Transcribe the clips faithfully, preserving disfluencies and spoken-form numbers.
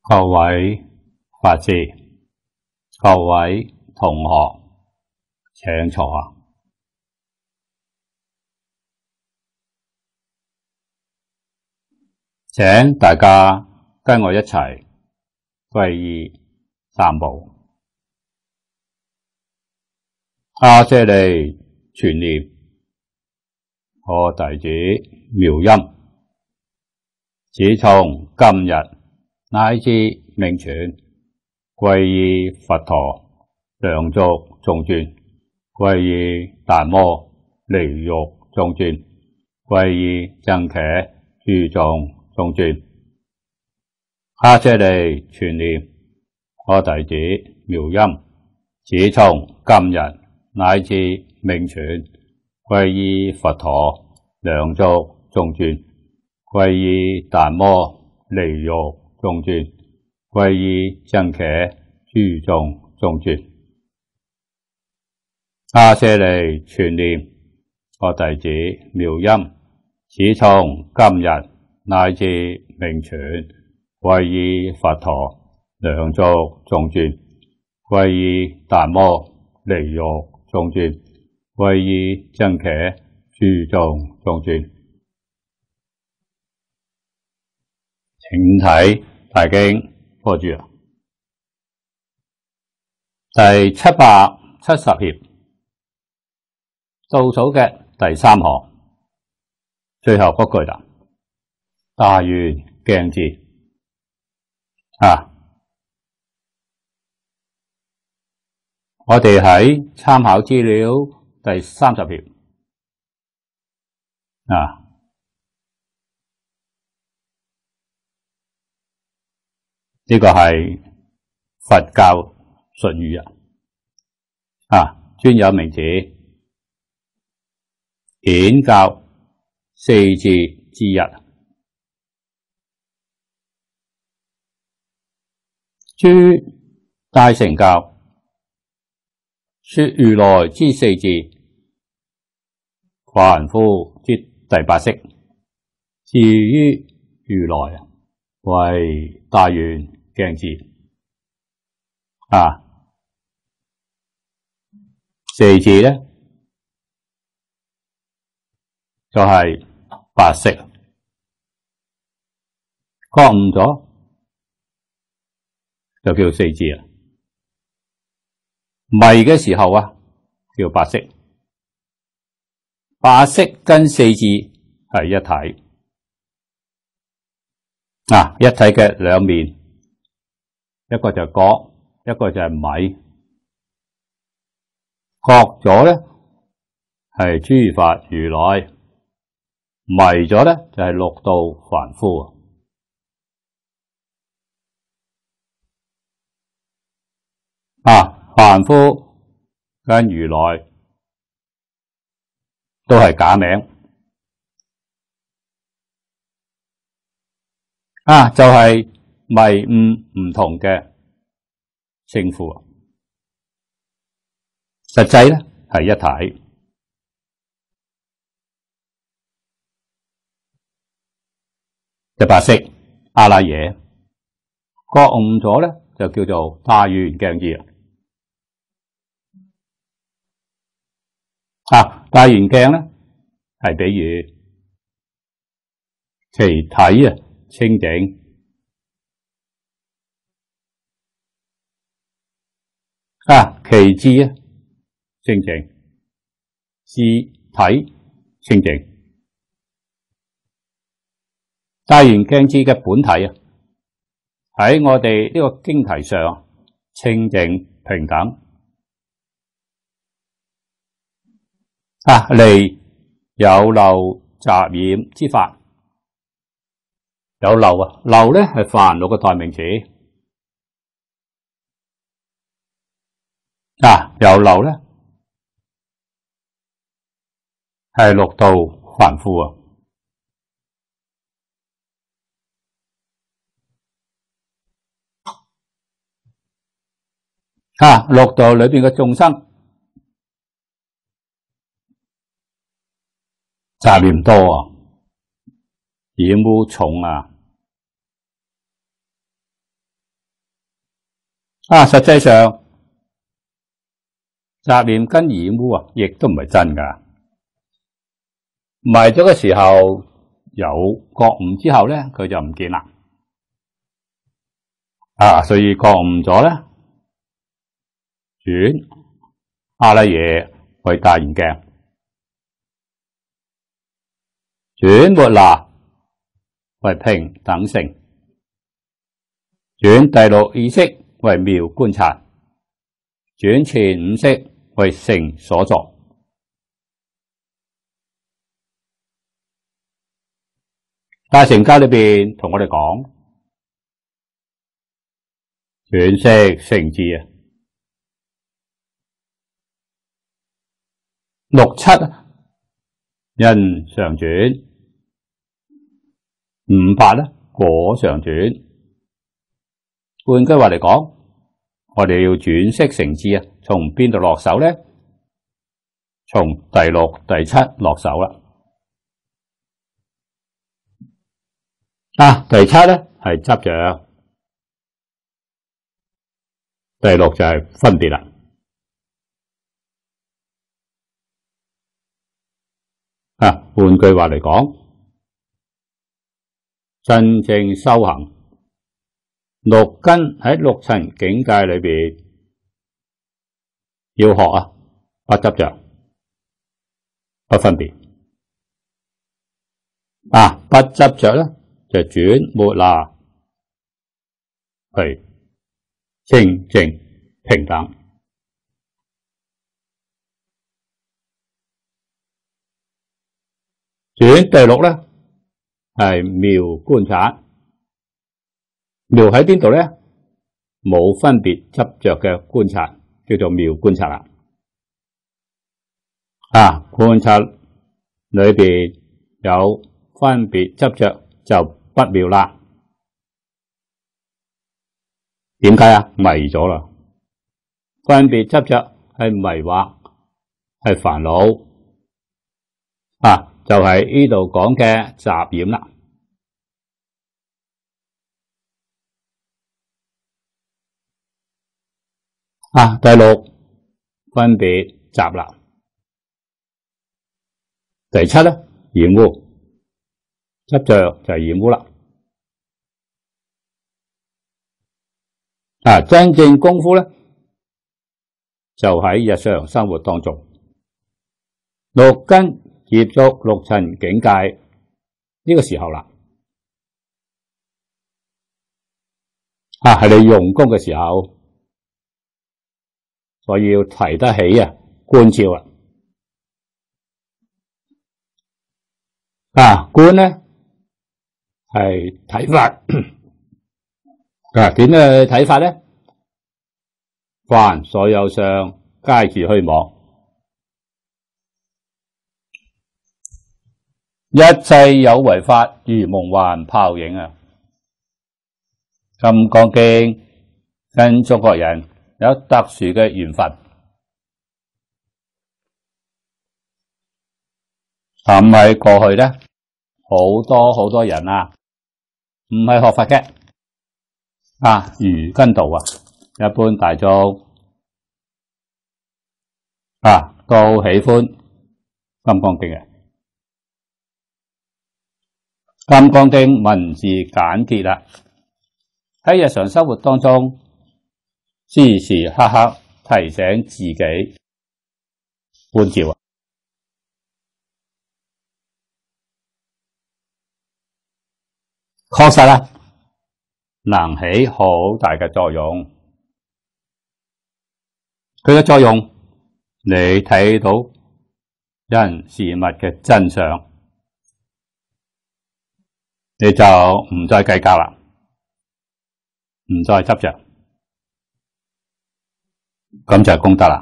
各位法師、各位同學，請坐啊！請大家跟我一齊皈依三寶。阿闍黎全念，我弟子妙音，自從今日乃至命存，皈依佛陀、兩足眾尊，皈依達摩、離欲眾尊，皈依僧伽諸眾眾尊。阿闍黎全念，我弟子妙音，自從今日乃至命存，皈依佛陀、兩足眾尊，皈依達摩、離欲眾尊，皈依僧伽諸眾眾尊。阿闍黎全念，我弟子妙音，自從今日乃至命存，皈依佛陀、兩足眾尊，皈依達摩、離欲眾尊，皈依僧伽諸眾眾尊。請睇大經科注第七百七十頁倒數嘅第三行最後嗰句啦，大圓鏡智啊！我哋喺參考資料第三十頁啊，呢個係佛教術語啊，啊，專有名詞，顯教四字之一。諸大乘教說如來之四字，凡夫之第八識，至於如來為大圓鏡智啊，四字呢就係八識，覺悟咗就叫四字啊。迷嘅時候啊，叫八識。八識跟四字係一體啊，一體嘅兩面，一個就係覺，一個就係迷。覺咗咧係諸法如來，迷咗咧就係六道凡夫啊。凡夫跟如來都係假名啊，就係、是、迷悟唔同嘅稱呼，實際咧係一體。第八識阿賴耶覺悟咗咧，就叫做大圓鏡智啊！大圓鏡咧係比喻其體啊清淨啊，其智啊清淨，智體清淨。大圓鏡智嘅本體啊，喺我哋呢個經題上清淨平等。啊，離有漏雜染之法，有漏啊，漏咧係煩惱嘅代名詞。啊，有漏咧係六道凡夫啊。啊，六道裏邊嘅眾生雜念多啊，染污重啊， 啊，實際上雜念跟染污啊，亦都唔係真噶。迷咗嘅時候有覺悟之後咧，佢就唔見啦。啊，所以覺悟咗咧，轉阿賴耶為大圓鏡，轉末那為平等性，轉第六意識為妙觀察，轉前五識為成所作。大乘教裏邊同我哋講，轉識成智啊，六七因常轉，五八咧果常轉。換句話嚟講，我哋要轉識成智啊，從邊度落手咧？從第六、第七落手啦。啊，第七咧係執着，第六就係分別啦。啊，換句話嚟講，真正修行六根喺六塵境界裏邊要學啊，不執着，不分別。啊，不執着咧就轉末那去清淨平等。轉第六咧係妙觀察，妙喺邊度咧？冇分別執着嘅觀察，叫做妙觀察啦。啊，觀察裏邊有分別執着就不妙啦。點解啊？迷咗啦，分別執着係迷惑，係煩惱啊，就係呢度講嘅雜染啦。啊，第六分別雜啦，第七咧染污，執着就係染污啦。啊，真正功夫咧就喺日常生活當中，六根接觸六塵境界呢個時候啦。啊，係你用功嘅時候，所以要提得起啊觀照啊。啊，觀咧係睇法。啊，點樣去睇法咧？凡所有相，皆是虛妄。一切有為法，如夢幻泡影啊！金剛經跟中國人有特殊嘅緣分，咁喺過去咧，好多好多人啊，唔係學佛嘅。啊，儒根道啊，一般大眾啊都喜歡金剛經嘅。金剛經文字簡潔啦，喺日常生活當中，時時刻刻提醒自己觀照啊。確實啦，能起好大嘅作用。佢嘅作用，你睇到人事物嘅真相，你就唔再計較啦，唔再執着，咁就係功德啦。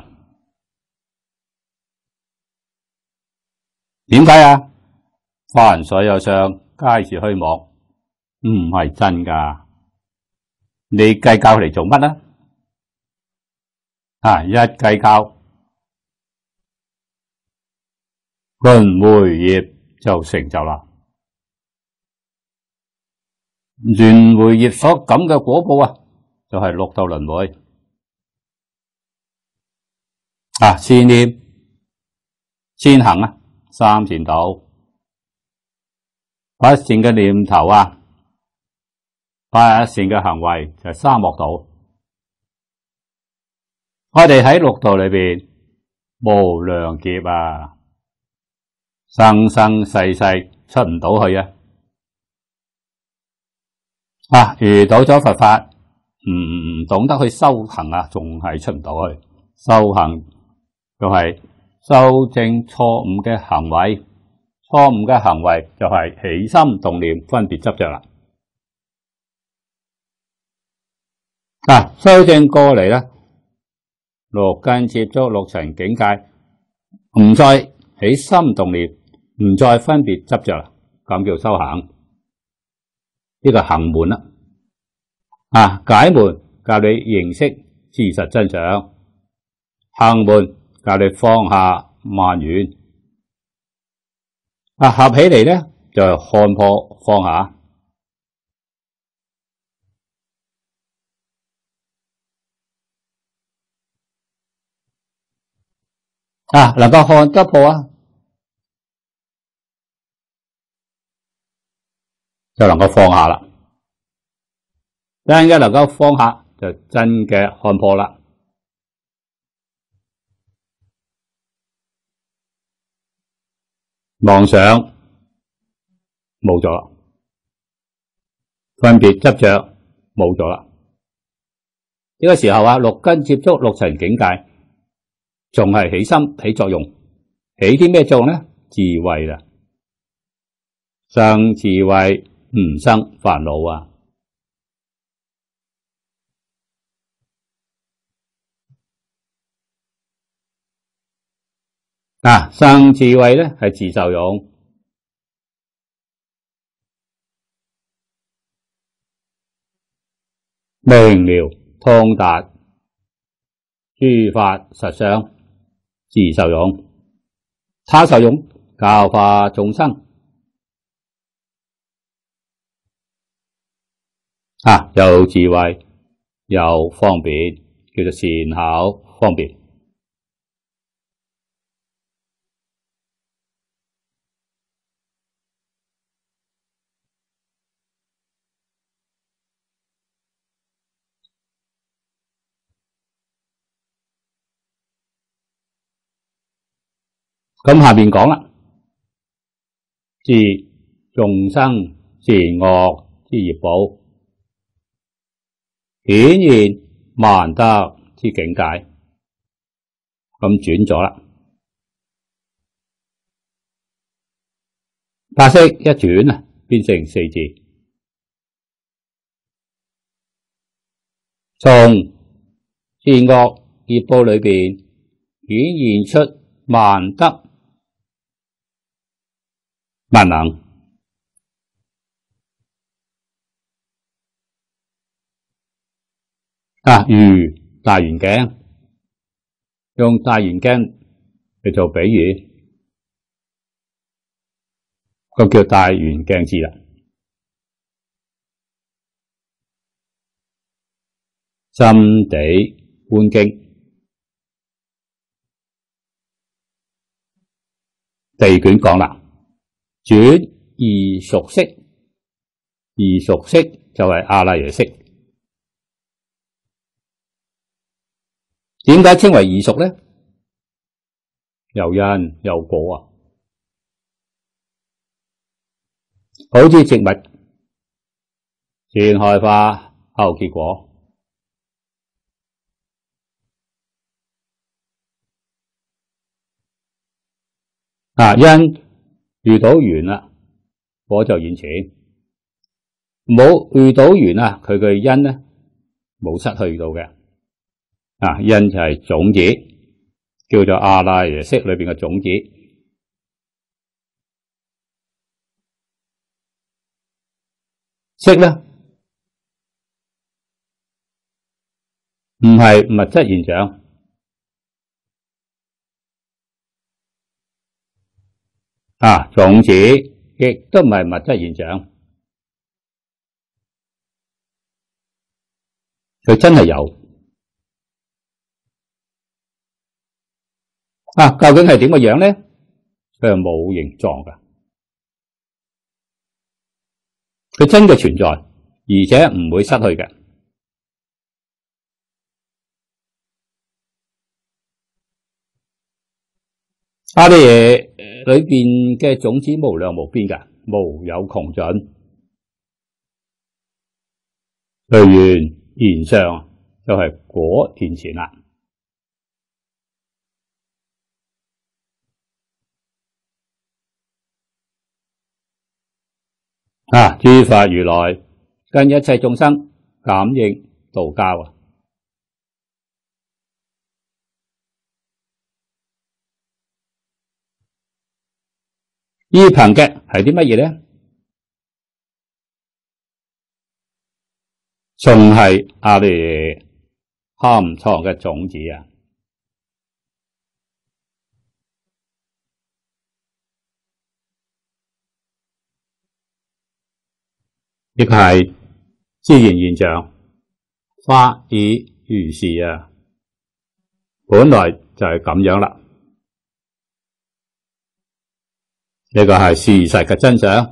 點解啊？凡所有相，皆是虛妄，唔係真噶。你計較嚟做乜呢？啊，一計較，輪迴業就成就啦。輪迴業所感嘅果報啊，就係六道輪迴。 啊，善念、善行啊，三善道。不善嘅念頭啊，不善嘅行為就係三惡道。我哋喺六道裏邊無量劫啊，生生世世出唔到去啊！啊，遇到咗佛法，唔唔懂得去修行啊，仲係出唔到去。修行就係修正錯誤嘅行為，錯誤嘅行為就係起心動念分別執着啦。啊，修正過嚟咧，六根接觸六塵境界，唔再起心動念，唔再分別執着啦，咁叫修行。呢個行門啦，啊，解門教你認識事實真相，行門教你放下慢遠，啊，合起嚟咧就係看破放下。啊，能夠看得破啊，就能夠放下啦。真嘅能夠放下，就真嘅看破啦。妄想冇咗啦，分別執着冇咗啦。呢個時候啊，六根接觸六塵境界，仲係起心起作用，起啲咩作用呢？智慧啦，生智慧唔生煩惱啊！啊，生智慧咧係自受用，明了通達諸法實相，自受用。他受用教化眾生。啊，有智慧，有方便，叫做善巧方便。咁下面講啦，自眾生善惡之業報，顯現萬德之境界。咁轉咗啦，八識一轉啊，變成四字，從善惡業報裏邊顯現出萬德萬能。啊，如大圓鏡，用大圓鏡嚟做比喻，咁叫大圓鏡智啦。心地觀經，第二卷講啦，轉異熟識，異熟識就係阿賴耶識。點解稱為異熟呢？有因有果啊，好似植物先開花後結果。啊，因遇到緣啦，果就現前；冇遇到緣啊，佢嘅因呢冇失去到嘅。啊，因就係種子，叫做阿賴耶識裏邊嘅種子。識咧唔係物質現象，啊，種子亦都唔係物質現象，佢真係有。 啊，究竟係點嘅樣咧？佢係冇形狀嘅，佢真嘅存在，而且唔會失去嘅。阿里耶裏邊嘅種子無量無邊嘅，無有窮盡。隨緣現上就係果現前啦。啊！諸法如來跟一切眾生感應道交啊！依憑嘅係啲乜嘢咧？仲係阿里耶含藏嘅種子啊！亦係自然現象，法已如是啊！本來就係咁樣啦。呢個係事實嘅真相。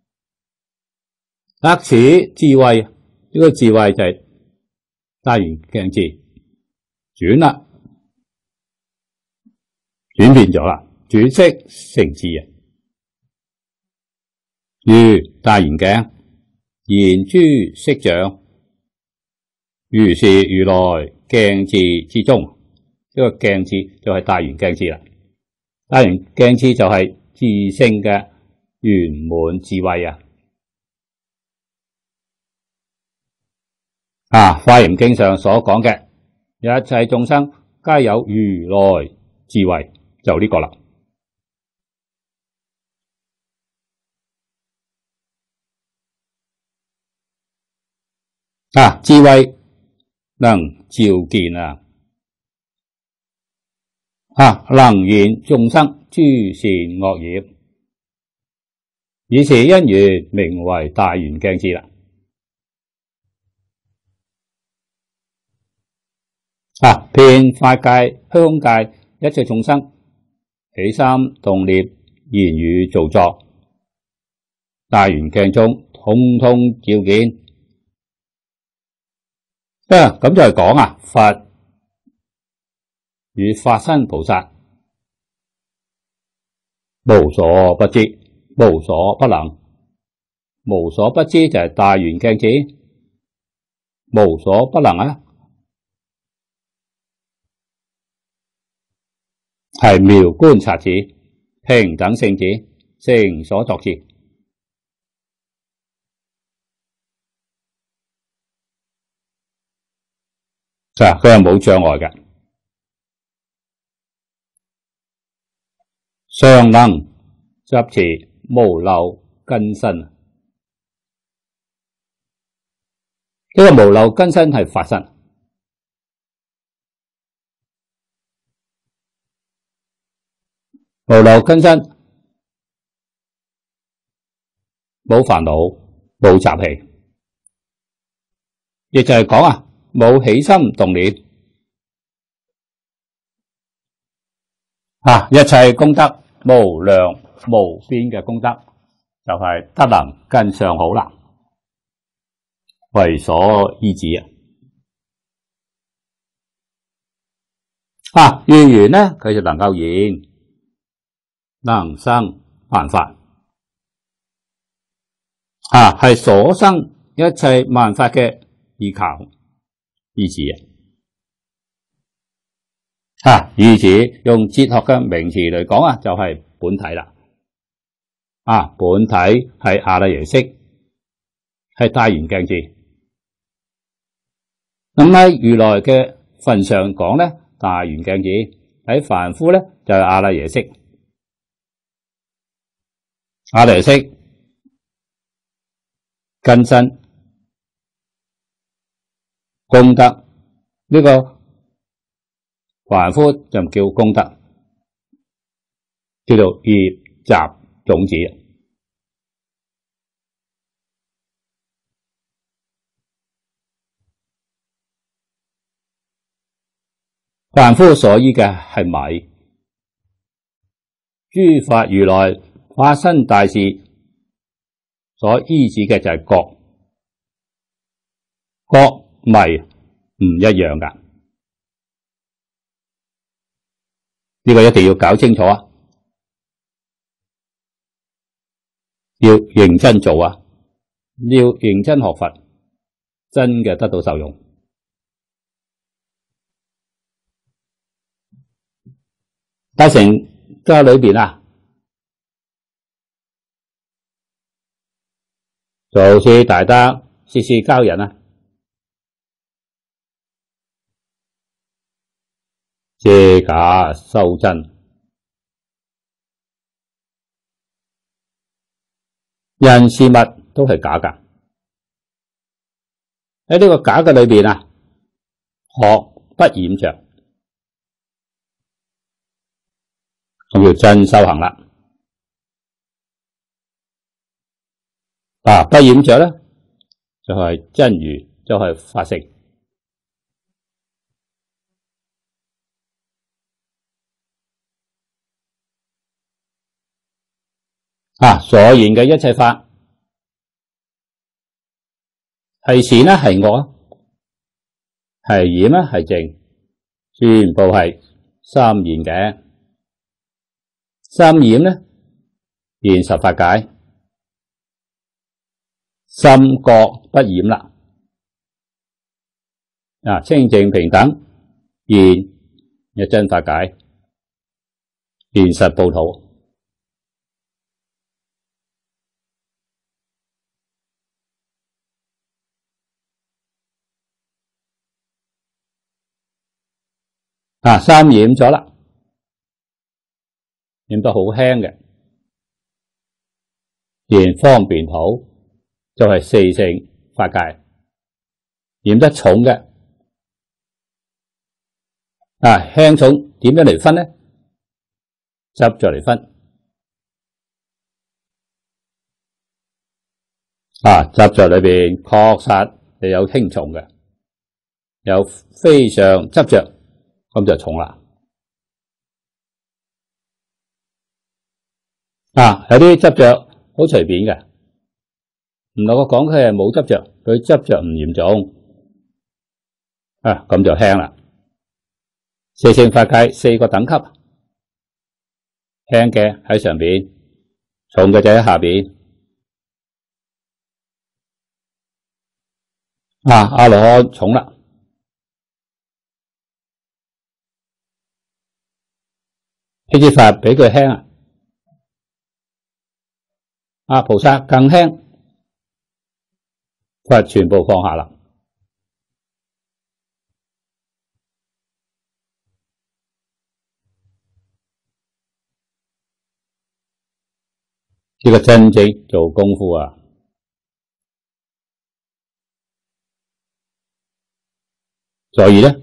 得此智慧，呢、這個智慧就係大圓鏡智轉啦，轉變咗啦，轉識成智啊！如大圓鏡現諸色像，如是如來鏡智之中，呢、這個鏡智就係大圓鏡智啦。大圓鏡智就係自性嘅圓滿智慧啊！啊，《華嚴經》上所講嘅一切眾生皆有如來智慧，就呢個啦。啊，智慧能照見啊，啊，能現眾生諸善惡業，以是因緣名為大圓鏡智啦。啊！遍法界、虛空界一切眾生起心動念、言語造作，大圓鏡中通通照見。啊！咁就係講啊，佛與法身菩薩無所不知、無所不能。無所不知就係大圓鏡智，無所不能啊！係妙觀察智、平等性智、成所作智。啊，佢係冇障礙嘅，常能執持無漏根身。呢、這個無漏根身係法身。無漏根身冇煩惱，冇習氣，亦就係講啊，冇起心動念啊，一切功德無量無邊嘅功德，就係德能根相好啦，為所依止啊！啊，緣緣呢，佢就能夠現。能生萬法啊，係所生一切萬法嘅依靠依止啊！依止用哲學嘅名詞嚟講啊，就係、是、本體啦。啊，本體係阿賴耶識，係大圓鏡智。咁喺如來嘅份上講咧，大圓鏡智喺凡夫咧就係阿賴耶識。阿賴耶識根身功德，呢、這個凡夫就唔叫功德，叫做業集種子。凡夫所依嘅係米， 諸法如來化身大士所依止嘅就係覺，覺迷唔一樣噶，呢個一定要搞清楚啊！要認真做啊！要認真學佛，真嘅得到受用。大乘嘅裏邊啊，就好似大德時時教人啊，借假修真，人事物都係假噶。喺呢個假嘅裏邊啊，學不染着，咁叫真修行啦。啊，不染着咧，就係真如，就係法性。啊，所言嘅一切法係善咧，係惡啊，係染咧，係淨，全部係三現嘅。三染咧，現十法界，心覺不染啦。啊，清淨平等，現一真法界，現實報土。啊，三染咗啦，染得好輕嘅，現方便土就係四聖法界。染得重嘅，啊，輕重點樣嚟分呢？執着嚟分。啊，執着裏邊確實係有輕重嘅，有非常執着，咁就重啦。啊，有啲執着好隨便嘅，唔能夠講佢係冇執着，佢執着唔嚴重，啊，咁就輕啦。四聖法界四個等級，輕嘅喺上邊，重嘅就喺下邊。啊，阿羅漢重啦，呢啲法比佢輕啊。啊，菩薩更輕，佛全部放下啦。呢個真正做功夫啊！所以咧，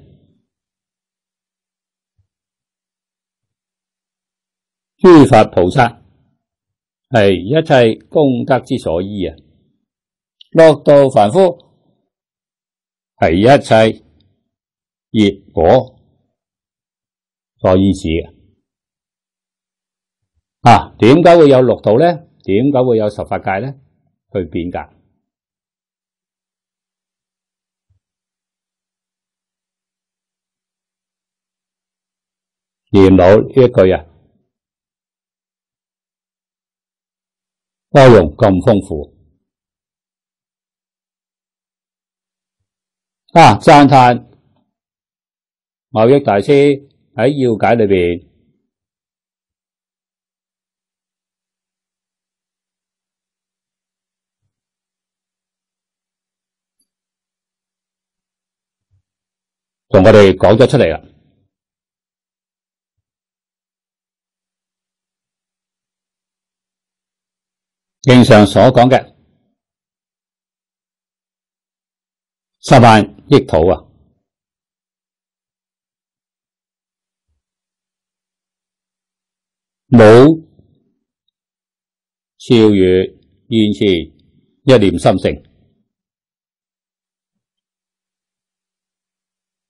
諸佛菩薩係一切功德之所依啊，落道凡夫係一切業果所依止嘅。啊，點解會有六道咧？點解會有十法界咧？去變革。念老呢一句啊，內容咁豐富啊！讚歎蕅益大師喺要解裏邊同我哋講咗出嚟啦。經上所講嘅十萬億土啊，冇超越現前一念心性，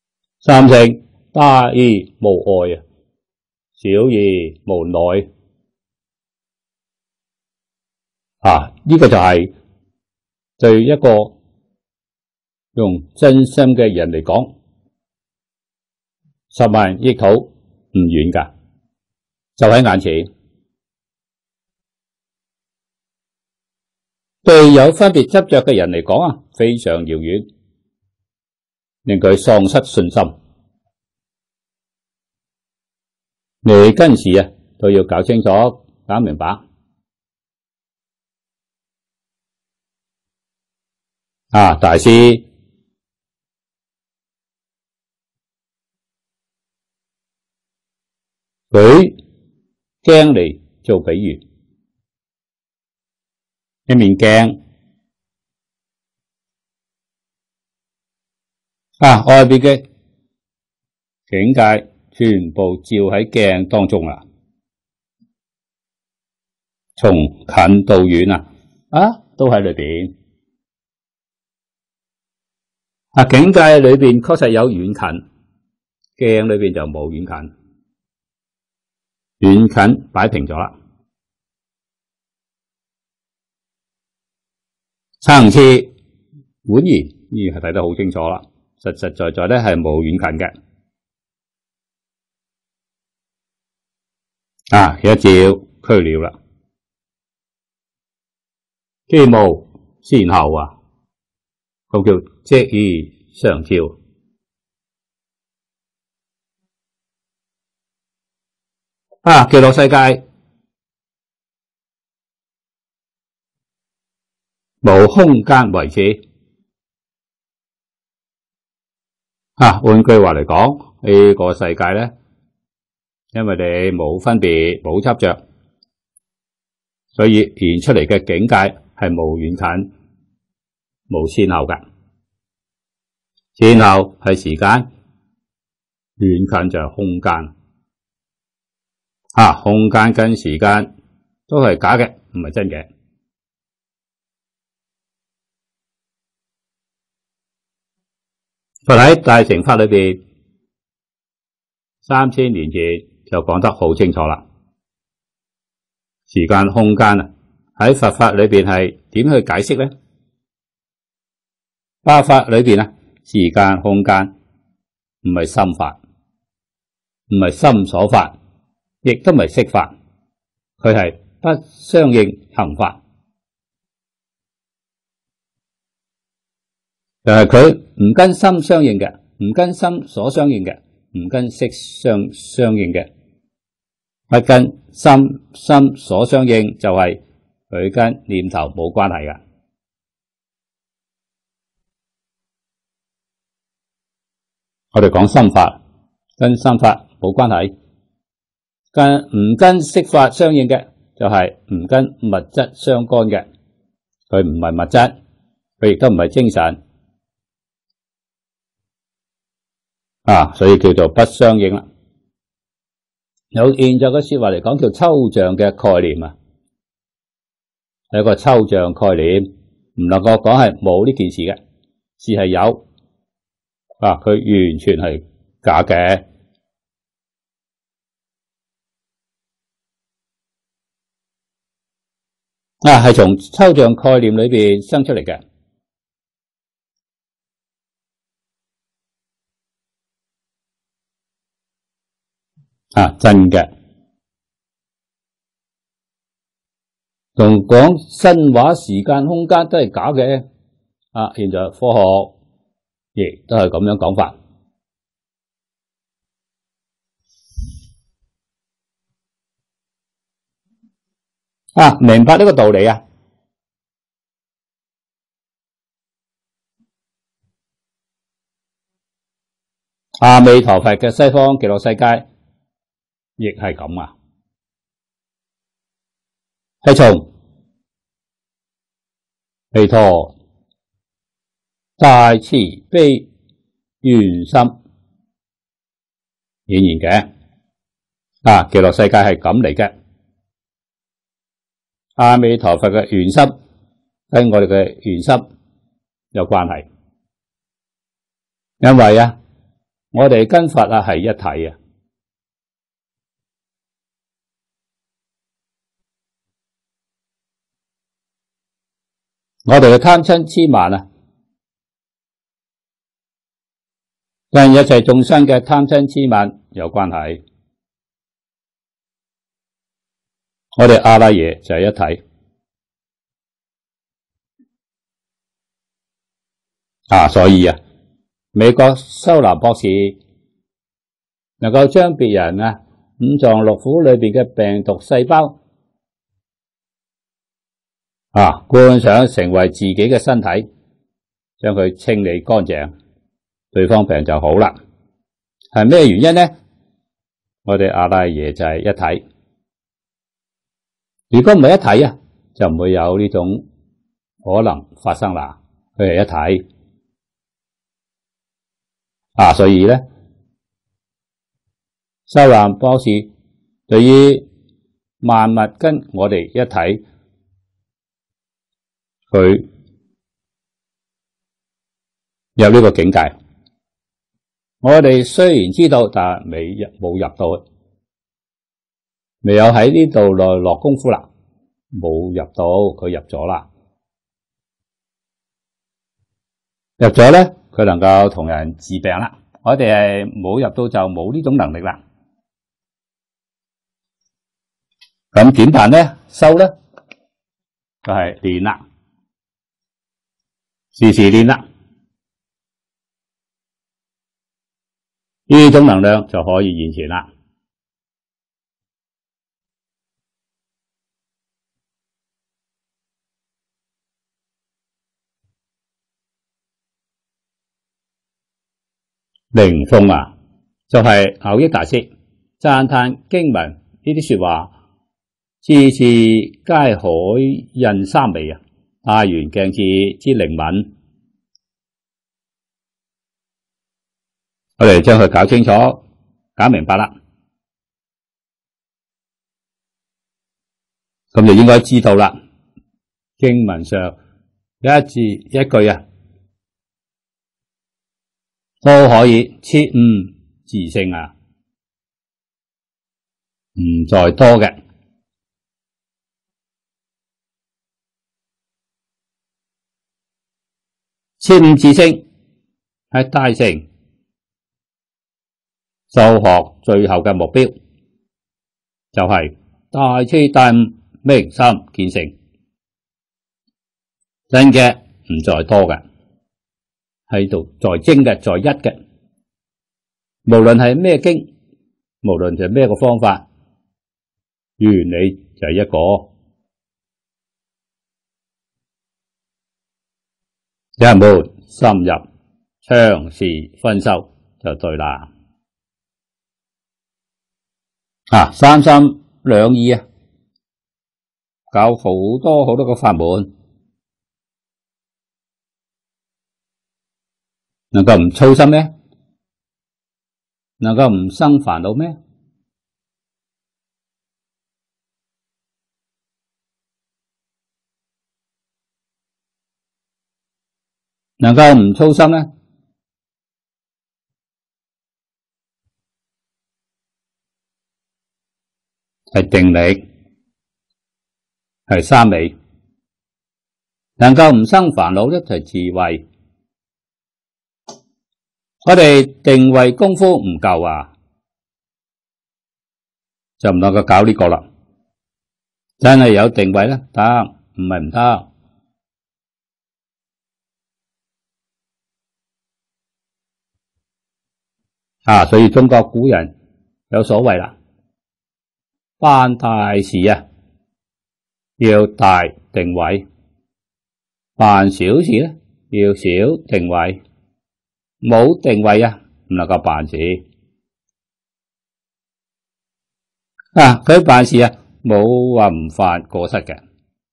三乘大而無礙啊，小而無內。 啊，呢、這個就係對一個用真心嘅人嚟講，十萬億土唔遠㗎，就喺眼前。對有分別執着嘅人嚟講啊，非常遙遠，令佢喪失信心。你跟時啊，都要搞清楚、搞明白。啊，大師舉鏡嚟做比喻，一面鏡啊，外邊嘅境界全部照喺鏡當中啦，從近到遠啊，啊都喺裏邊。啊，境界裏邊確實有遠近，鏡裏邊就冇遠近，遠近擺平咗啦。層次蜿然，呢係睇得好清楚啦，實實在在咧係冇遠近嘅。啊，一照俱了啦，既無先後啊，咁叫即以常照。啊，極樂世界無空間為此。啊，換句話嚟講，呢個世界咧，因為你冇分別、冇執着，所以現出嚟嘅境界係無遠近、無先後㗎。先後係時間，遠近就係空間。啊，空間跟時間都係假嘅，唔係真嘅。佛喺大乘法裏邊，三千年前就講得好清楚啦。時間空間啊，喺佛法裏邊係點去解釋咧？八法裏邊啊，時間空間唔係心法，唔係心所法，亦都唔係色法，佢係不相應行法。就係佢唔跟心相應嘅，唔跟心所相應嘅，唔跟色相相應嘅，不跟心心所相應，就係佢跟念頭冇關係嘅。我哋講心法，跟心法冇關係，跟唔跟色法相應嘅，就係唔跟物質相干嘅，佢唔係物質，佢亦都唔係精神。啊，所以叫做不相應啦。有現在嘅說話嚟講，叫抽象嘅概念啊，係一個抽象概念，唔能夠講係冇呢件事嘅，事係有啊，佢完全係假嘅。啊，係從抽象概念裏邊生出嚟嘅。啊，真嘅，同講身話時間空間都係假嘅。啊，現在科學亦都係咁樣講法。啊，明白呢個道理啊。阿彌陀佛嘅西方極樂世界亦係咁啊，係從彌陀大慈悲願心顯現嘅。啊，極樂世界係咁嚟嘅。阿彌陀佛嘅願心跟我哋嘅願心有關係，因為啊，我哋跟佛啊係一體啊。 我哋嘅貪嗔癡慢啊，跟一切眾生嘅貪嗔癡慢有關係。我哋阿賴耶就係一體啊，所以啊，美國修南博士能夠將別人啊五臟六腑裏邊嘅病毒細胞啊灌上成為自己嘅身體，將佢清理乾淨，對方病就好啦。係咩原因呢？我哋阿賴耶就係一體。如果唔係一體啊，就唔會有呢種可能發生啦。佢係一體啊，所以咧，修南博士對於萬物跟我哋一體，佢有呢個境界。我哋雖然知道，但係未入冇入到去。未有喺呢度內落功夫啦，冇入到，佢入咗啦。入咗咧，佢能夠同人治病啦。我哋係冇入到就冇呢種能力啦。咁點辦咧？修咧，就係練啦，時時練啦，呢種能量就可以現前啦。靈鳳啊，就係、是、蕅益大師讚歎經文呢啲說話，字字皆可印三昧啊！大圓鏡智之靈敏，我哋將佢搞清楚、搞明白啦，咁就應該知道啦。經文上一字一句啊，都可以徹悟自性啊，唔在多嘅。徹悟自性係大乘修學最後嘅目標，就係、是、大徹大悟，明心見性。真嘅唔在多嘅，喺度在精嘅，在一嘅。無論係咩經，無論係咩個方法，原理就係一個。一門深入，長時熏修就對啦。啊，三心兩意啊，搞好多好多個法門，能夠唔操心咩？能夠唔生煩惱咩？能夠唔操心咧？係定力，係三昧。能夠唔生煩惱咧，就係智慧。我哋定位功夫唔夠啊，就唔能夠搞呢個啦。真係有定位咧，得，唔係唔得。啊，所以中國古人有所謂啦，辦大事啊，要大定位；辦小事咧，要小定位。冇定位啊，唔能夠辦事。啊，佢辦事啊，冇話唔犯過失嘅。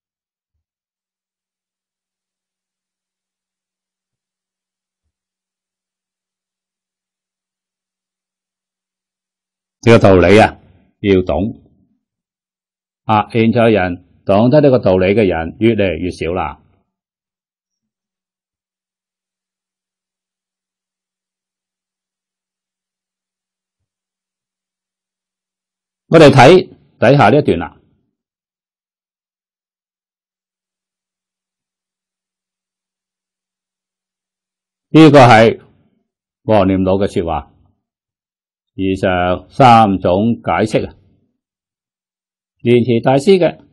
呢個道理啊，要懂。啊，現在人懂得呢個道理嘅人越嚟越少啦。我哋睇底下呢一段啦。 呢個係黃念老嘅說話。以上三種解釋啊，蓮池大師嘅、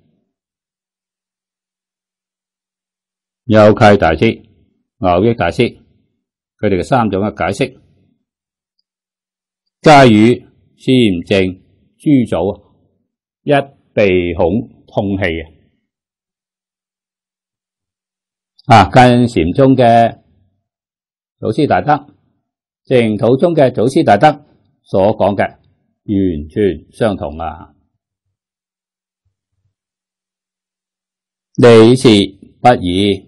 幽契大師、牛益大師，佢哋嘅三種嘅解釋，皆與禪淨諸祖一鼻孔通氣嘅。啊，跟禪宗嘅祖師大德、淨土宗嘅祖師大德所講嘅完全相同啊！理事不異，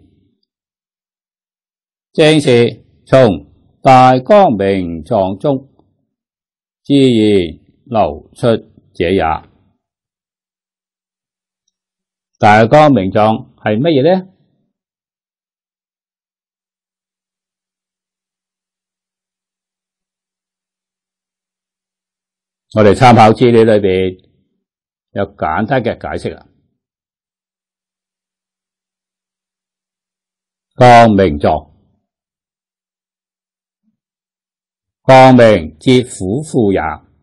正是從大光明藏中自然流出者也。大光明藏係乜嘢呢？我哋參考資料裏邊有簡單嘅解釋啦。光明藏，光明即府庫也。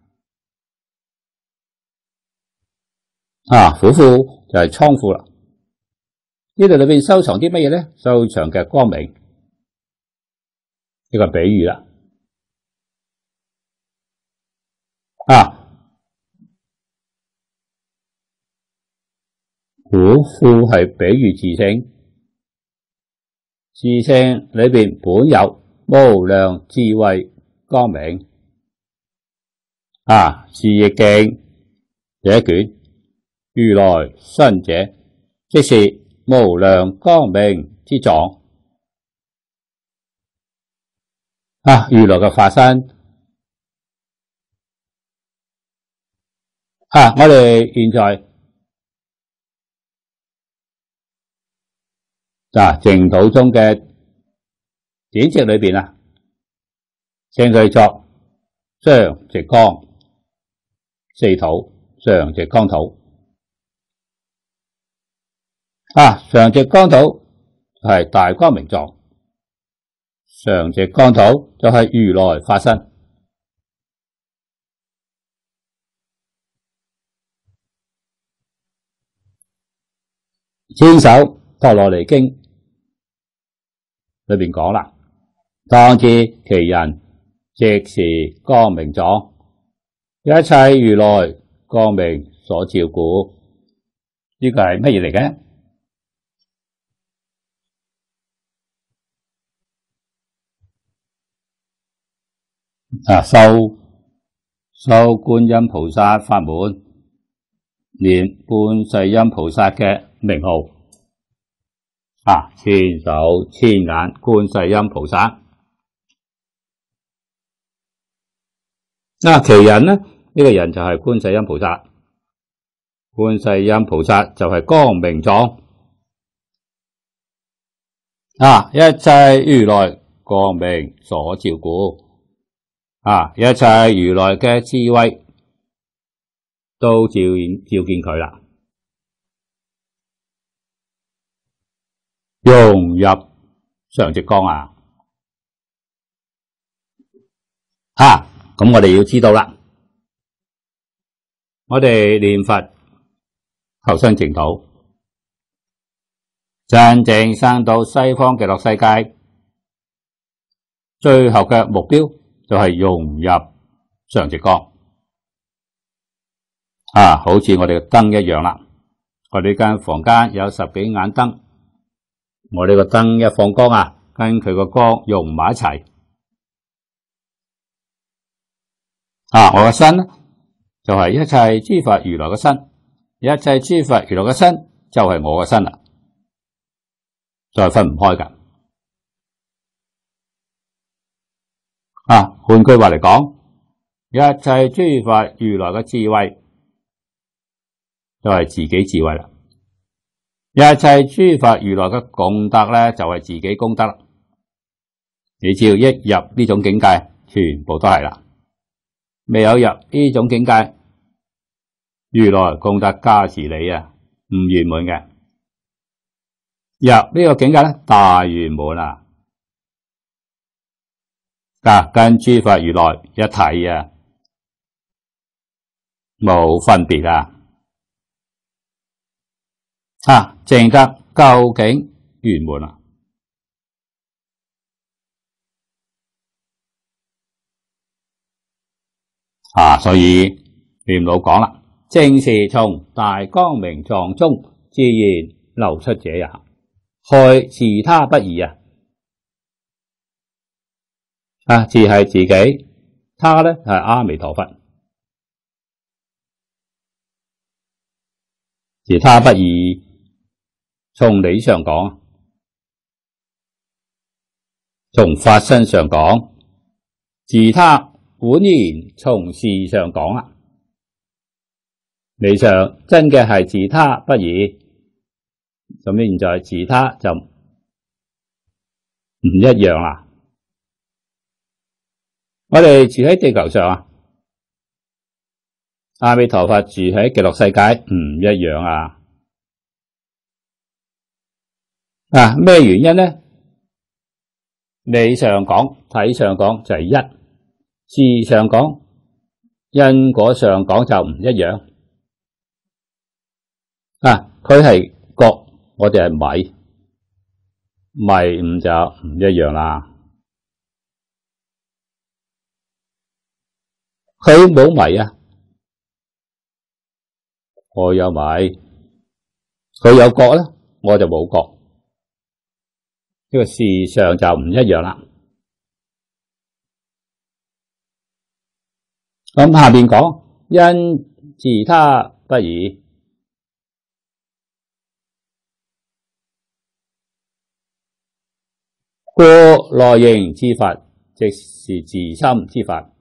啊，府庫就係倉庫啦。呢度裏邊收藏啲乜嘢咧？收藏嘅光明，呢個比喻啦。啊，府庫係比喻自性，自性裏邊本有無量智慧光明。啊，是譯經第一卷，如來身者，即是無量光明之藏。啊，如來嘅化身。啊！我哋現在嗱淨土宗嘅典籍裏邊啊，稱佢作常寂光四土，常寂光土。啊，常寂光土就係大光明藏，常寂光土就係如來化身。千手陀羅尼經裏邊講啦，當知其人即是光明藏，一切如來光明所照顧。呢個係乜嘢嚟嘅？啊，修修觀音菩薩法門，念觀世音菩薩嘅名號。啊，千手千眼觀世音菩薩。啊，其人呢？呢、這個人就係觀世音菩薩。觀世音菩薩就係光明藏。啊，一切如來光明所照顧。啊，一切如來嘅智慧都照見照見佢啦。融入常寂光啊！吓，咁我哋要知道啦，我哋念佛求生淨土，真正生到西方極樂世界，最後嘅目標就係融入常寂光啊！好似我哋嘅燈一樣啦，我哋呢間房間有十幾眼燈。我哋個燈一放光啊，跟佢個光融埋一齊啊！我個身呢，就係、是、一切諸佛如來嘅身，一切諸佛如來嘅身就係我嘅身啦，再分唔開噶啊！換句話嚟講，一切諸佛如來嘅智慧就係自己智慧啦。一切諸佛如來嘅功德咧，就係自己功德啦。你只要一入呢種境界，全部都係啦。未有入呢種境界，如來功德加持你啊，唔圓滿嘅。入呢個境界咧，大圓滿啊！ 啊，跟諸佛如來一體啊，冇分別啊。啊，證得究竟圓滿啊！啊，所以念老講啦，正是從大光明藏中自然流出者也，害自他不異啊！啊，自係自己，他呢係阿彌陀佛，自他不異。從理上講，從法身上講，自他本然從事上講啦。理上真嘅係自他不異，咁現在自他就唔一樣啦。我哋住喺地球上啊，阿彌陀佛住喺極樂世界唔一樣啊。啊，咩原因呢？理上講，體上講就係一，事上講，因果上講就唔一樣。啊，佢係覺，我哋係迷，迷悟就唔一樣啦。佢冇迷啊，我有迷，佢有覺咧，我就冇覺。呢個事上就唔一樣啦。咁下邊講，因自他不異，故內應之法，即是自心之法。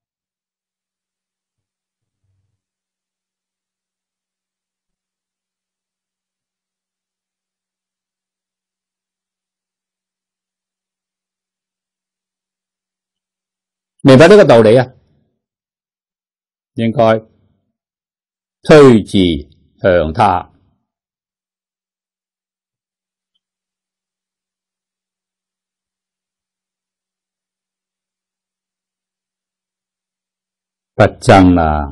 明白呢個道理啊，應該推自向他，不爭啦。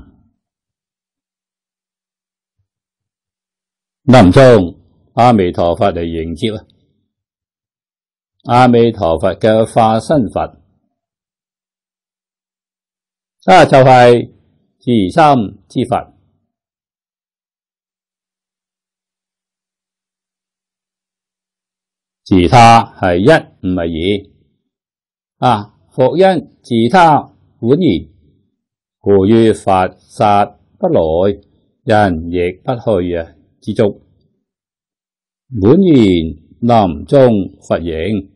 臨終阿彌陀佛嚟迎接啊，阿彌陀佛嘅化身佛。啊，就係自心之佛，自他係一唔係二啊。復因自他本然，故於法剎不來，人亦不去啊之中，本然臨終佛迎。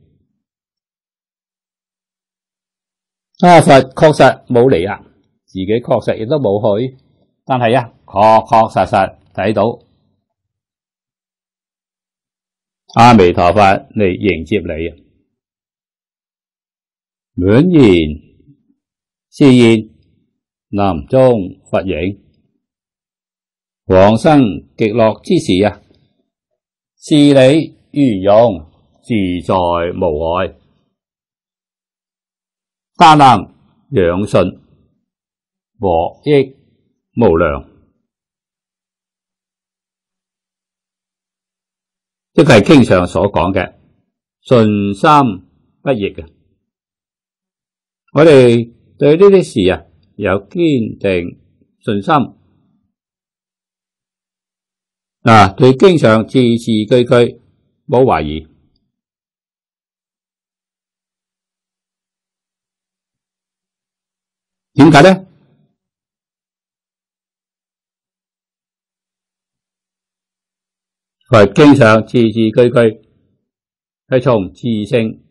啊，佛確實冇嚟啊，自己確實亦都冇去，但係啊，確確實實睇到阿彌陀佛嚟迎接你啊，滿然示現臨終佛迎，往生極樂之時啊，事理圓融，自在無礙，但能養信，獲益無量。即係經上所講嘅信心不逆嘅。我哋對呢啲事啊有堅定信心啊，對經上字字句句冇懷疑。點解呢？佢經上字字句句係從自性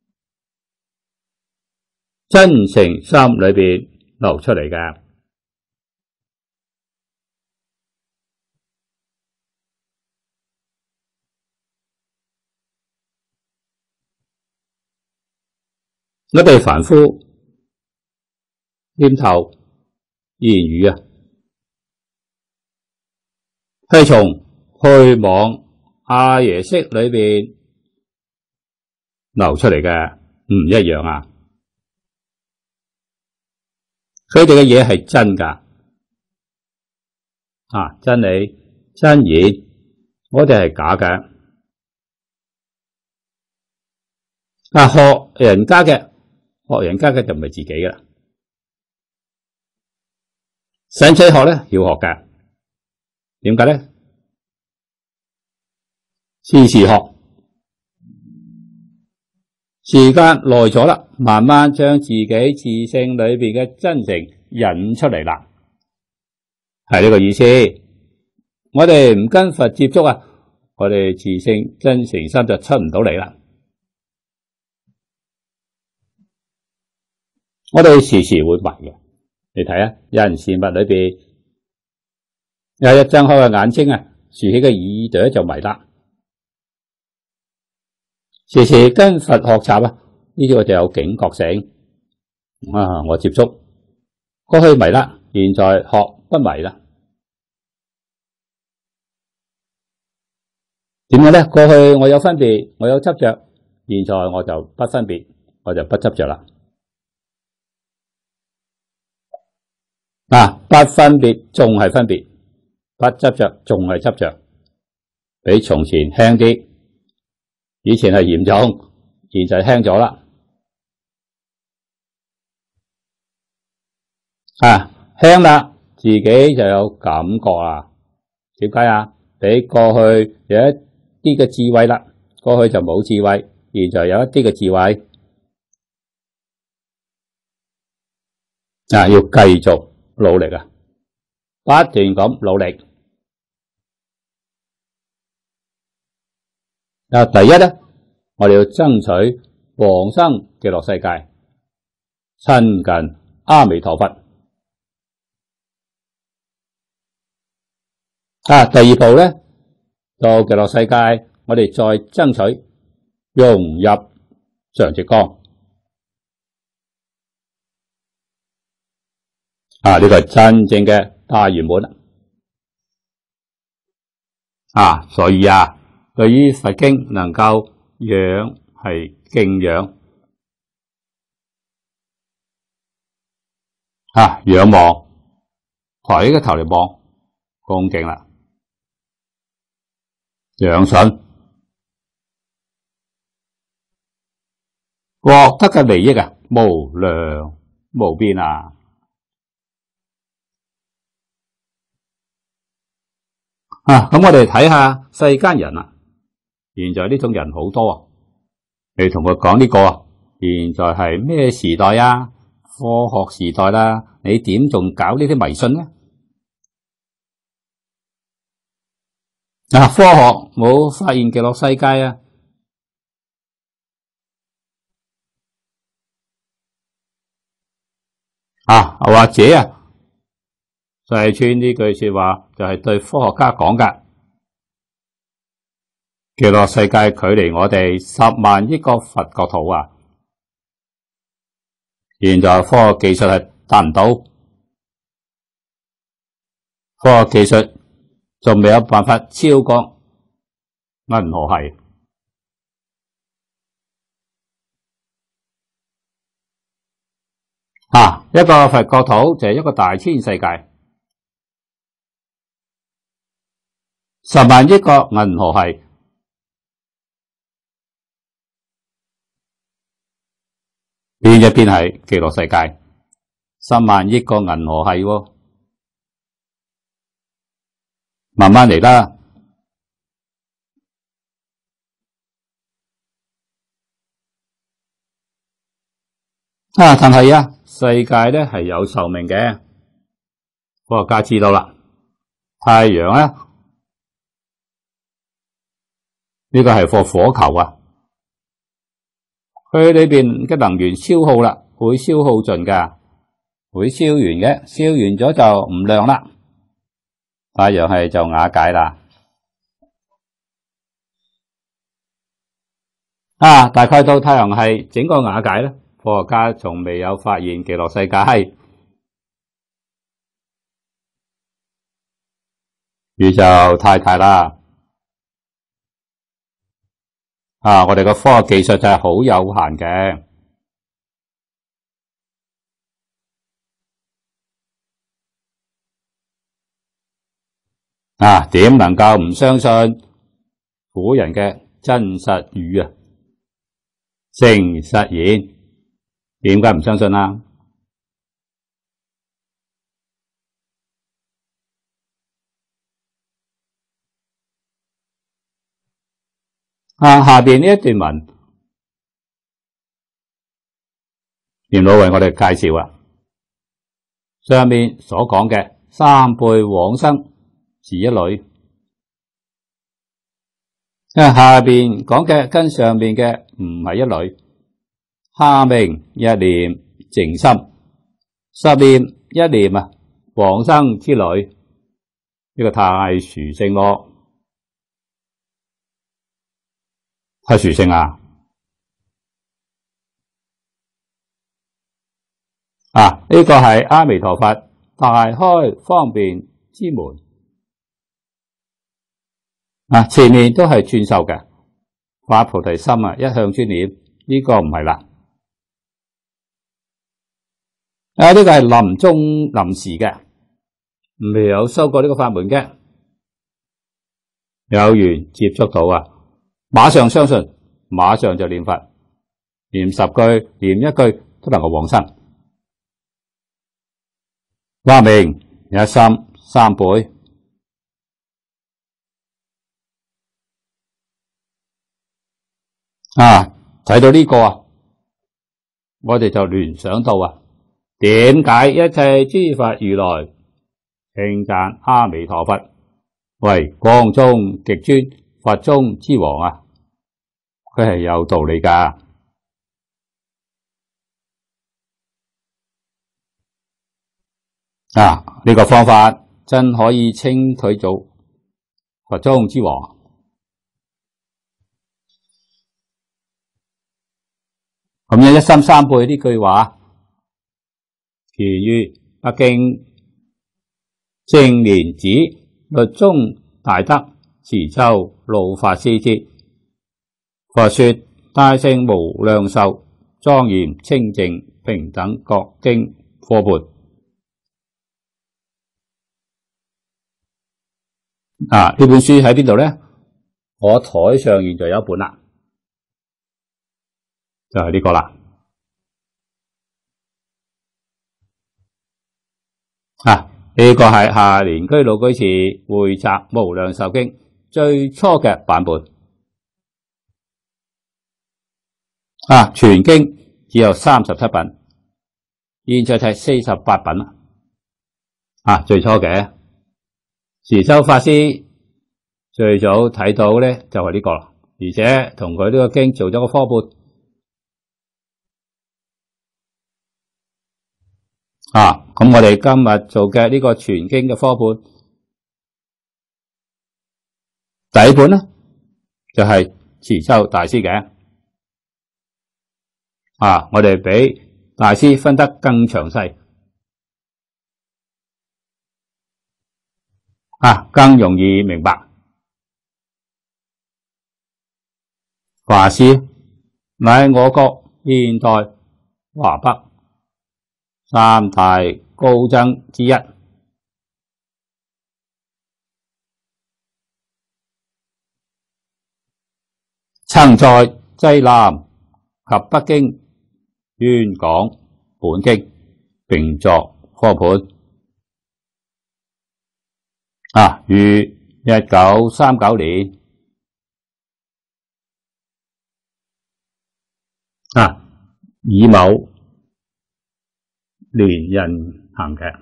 真誠心裏邊流出嚟嘅。我哋凡夫念頭言語啊，係從虛妄阿耶識裏邊流出嚟嘅，唔一樣啊。 佢哋嘅嘢係真㗎，啊，真理、真言，我哋係假嘅。啊，學人家嘅，學人家嘅就唔係自己㗎啦。使唔使學咧？要學㗎。點解咧？時時學，時間耐咗啦，慢慢將自己自性裏邊嘅真誠引出嚟啦，係呢個意思。我哋唔跟佛接觸啊，我哋自性真誠心就出唔到嚟啦。我哋時時會迷嘅，你睇啊，人事物裏邊有一睜開嘅眼睛啊，豎起嘅耳朵就迷啦。時時跟佛學習啊，呢啲我就有警覺性啊！我接觸過去迷啦，現在學不迷啦。點解咧？過去我有分別，我有執着，現在我就不分別，我就不執着啦。嗱，不分別仲係分別，不執着仲係執着，比從前輕啲。以前係嚴重，現在輕咗啦。啊，輕啦，自己就有感覺啦。點解啊？比過去有一啲嘅智慧啦，過去就冇智慧，現在有一啲嘅智慧。啊，要繼續努力啊，不斷咁努力。啊，第一咧，我哋要爭取往生極樂世界，親近阿彌陀佛。啊，第二步咧，到極樂世界，我哋再爭取融入常寂光。啊，呢個係真正嘅大圓滿啊！所以啊，對於佛經能夠仰係敬仰啊，仰望，抬起個頭嚟望，恭敬啦，仰信，獲得嘅利益啊，無量無邊啊！啊，咁我哋睇下世間人啊，現在呢種人好多啊，你同佢講呢個啊，現在係咩時代啊？科學時代啦，你點仲搞呢啲迷信呢？啊，科學冇發現極樂世界啊！啊，或者啊，細川呢句說話就係對科學家講㗎。極樂世界距離我哋十萬億個佛國土啊！現在科學技術係達唔到，科學技術仲未有辦法超過銀河系。啊，一個佛國土就係一個大千世界，十萬億個銀河系，邊一邊係極樂世界，十萬億個銀河系喎，慢慢嚟啦。啊，但係啊，世界咧係有壽命嘅，科學家知道啦。太陽咧，呢個係個火球啊，佢裏邊嘅能源消耗啦，會消耗盡噶，會燒完嘅，燒完咗就唔亮啦，太陽系就瓦解啦。啊，大概到太陽系整個瓦解咧，科學家仲未有發現極樂世界，宇宙太大啦。啊，我哋個科學技術就係好有限嘅。 啊，點能夠唔相信古人嘅真實語啊？誠實言，點解唔相信啊？啊，下邊呢一段文，嚴老為我哋介紹啊，上面所講嘅三輩往生是一女，下邊講嘅跟上面嘅唔係一女，下明一念淨心，十念一念啊，往生之女，呢個太殊勝咯，太殊勝啊！啊，呢個係阿彌陀佛大開方便之門啊！前面都係轉授嘅，發菩提心啊，一向專念，呢個唔係啦。啊，呢個係臨終臨時嘅，未有修過呢個法門嘅，有緣接觸到啊，馬上相信，馬上就念佛，念十句，念一句都能夠往生。話明一心三輩啊，睇到呢個啊，我哋就聯想到啊，點解一切諸佛如來稱讚阿彌陀佛為光中極尊、佛中之王啊？佢係有道理噶。啊！呢、這個方法真可以稱佢做佛中之王。咁樣一心三輩呢句話，其於北京正蓮子律宗大德慈舟老法師之佛說大聖無量壽莊嚴清淨平等覺經課本。啊！呢本書喺邊度咧？我台上現在有一本啦，就係呢個啦。啊！呢個係下蓮居老居士匯集無量壽經最初嘅版本。啊！全經只有三十七品，現在係四十八品啦。啊！最初嘅。慈舟法師最早睇到咧就係呢個，而且同佢呢個經做咗個科本啊。咁我哋今日做嘅呢個全經嘅科本第一本咧就係慈舟大師嘅啊，我哋比大師分得更詳細。啊，更容易明白。華師乃我國現代華北三大高僧之一，曾在濟南及北京宣講本經，並作科本。啊，於一九三九年啊，乙卯年印行嘅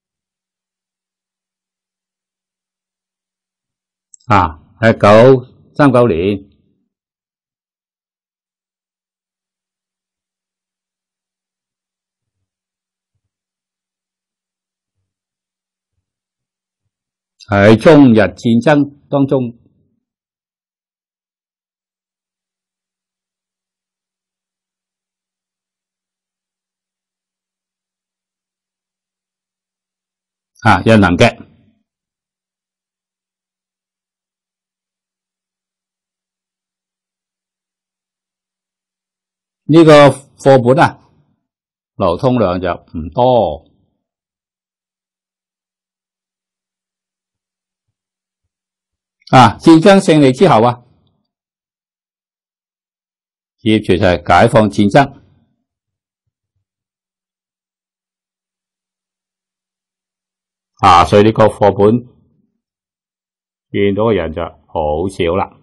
啊，一九三九年喺中日戰爭當中啊印行嘅。呢個課本啊，流通量就唔多。 啊，戰爭勝利之後啊，接住就係解放戰爭。啊，所以呢個課本見到嘅人就好少啦。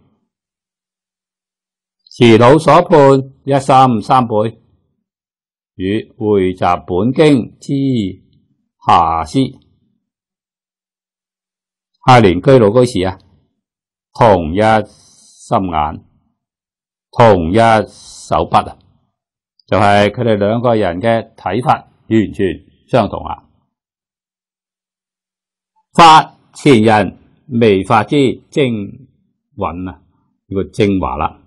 遲老所判一三三倍，與匯集本經之下師下聯居老居士啊，同一心眼，同一手筆啊，就係佢哋兩個人嘅睇法完全相同啊。發前人未發之精韻啊，呢個精華啦。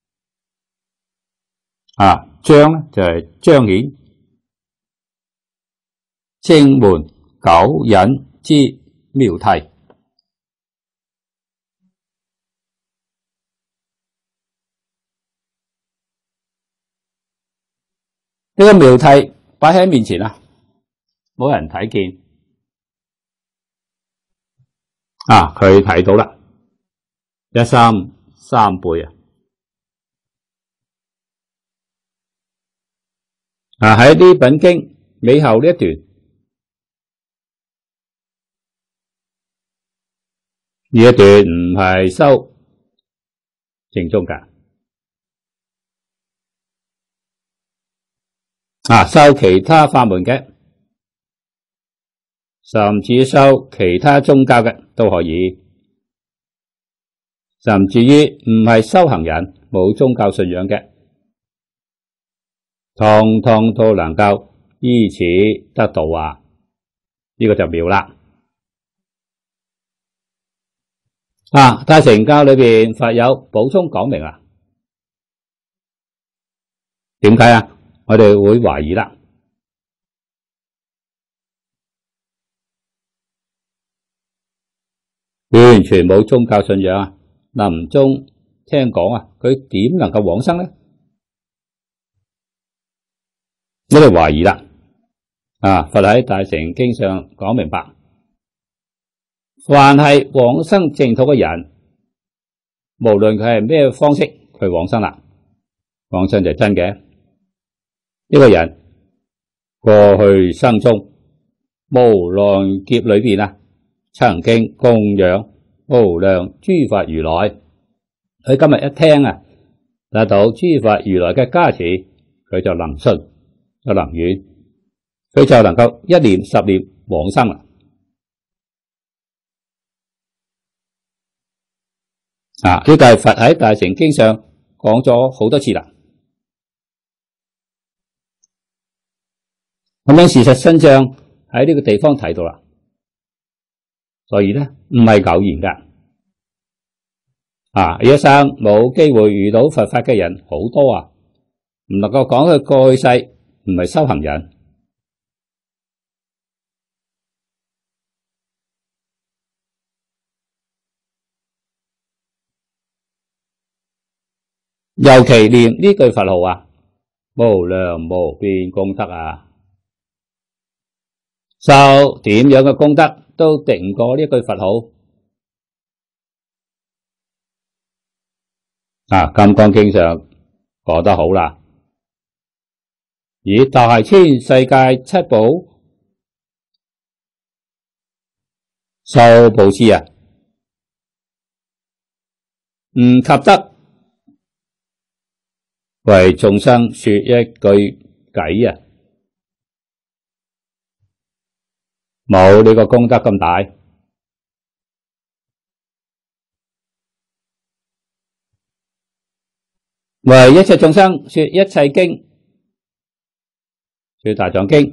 啊，彰咧就係彰顯正門九隱之妙諦。呢個妙諦擺喺面前啊，冇人睇見。啊，佢睇到啦，一三三倍啊！啊，喺呢本經尾後呢一段，呢一段唔係修正宗噶，啊，修其他法門嘅，甚至修其他宗教嘅都可以，甚至於唔係修行人冇宗教信仰嘅，通通都能夠依此得道啊！呢、這個就妙啦。啊，大乘教裏邊佛有補充講明啊，點解啊？我哋會懷疑啦。完全冇宗教信仰啊！臨終聽講啊，佢點能夠往生呢？我哋懷疑啦。啊，佛喺大乘經上講明白，凡係往生淨土嘅人，無論佢係咩方式，佢往生啦，往生就係真嘅。呢個人過去生中無量劫裏邊啊，曾經供養無量諸佛如來，佢今日一聽啊，得到諸佛如來嘅加持，佢就能信，就能願，佢就能夠一念十念往生啦。啊，呢個係佛喺大乘經上講咗好多次啦。咁樣事實真相喺呢個地方睇到啦。所以咧，唔係偶然噶。啊，一生冇機會遇到佛法嘅人好多啊，唔能夠講佢過去世唔係修行人。尤其念呢句佛號啊，無量無邊功德啊，受點樣嘅功德都敵唔過呢句佛號。啊，金剛經上講得好啦，以大千世界七寶受布施啊，唔及得為眾生說一句偈啊，冇呢個功德咁大。為一切眾生說一切經，說大藏經，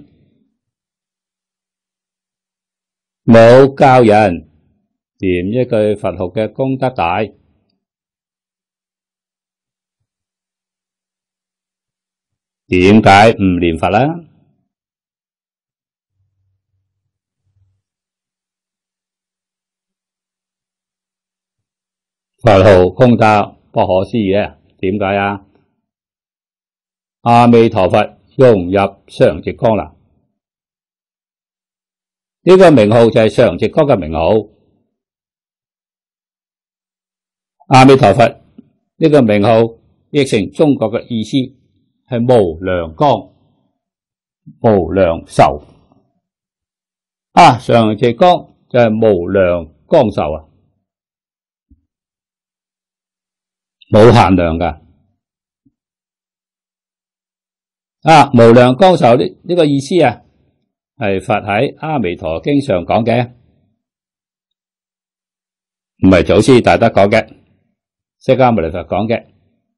冇教人念一句佛號嘅功德大。點解唔念佛啦？佛號功德不可思議啊！點解啊？阿彌陀佛融入常寂光啦，呢個名號就係常寂光嘅名號。 阿彌陀佛呢個名號譯成中國嘅意思係無量光、無量壽。啊，上隻光就係無量光壽啊，冇限量噶。啊，無量光壽呢呢個意思啊，係佛喺阿彌陀經上講嘅，唔係祖師大德講嘅，釋迦牟尼佛講嘅。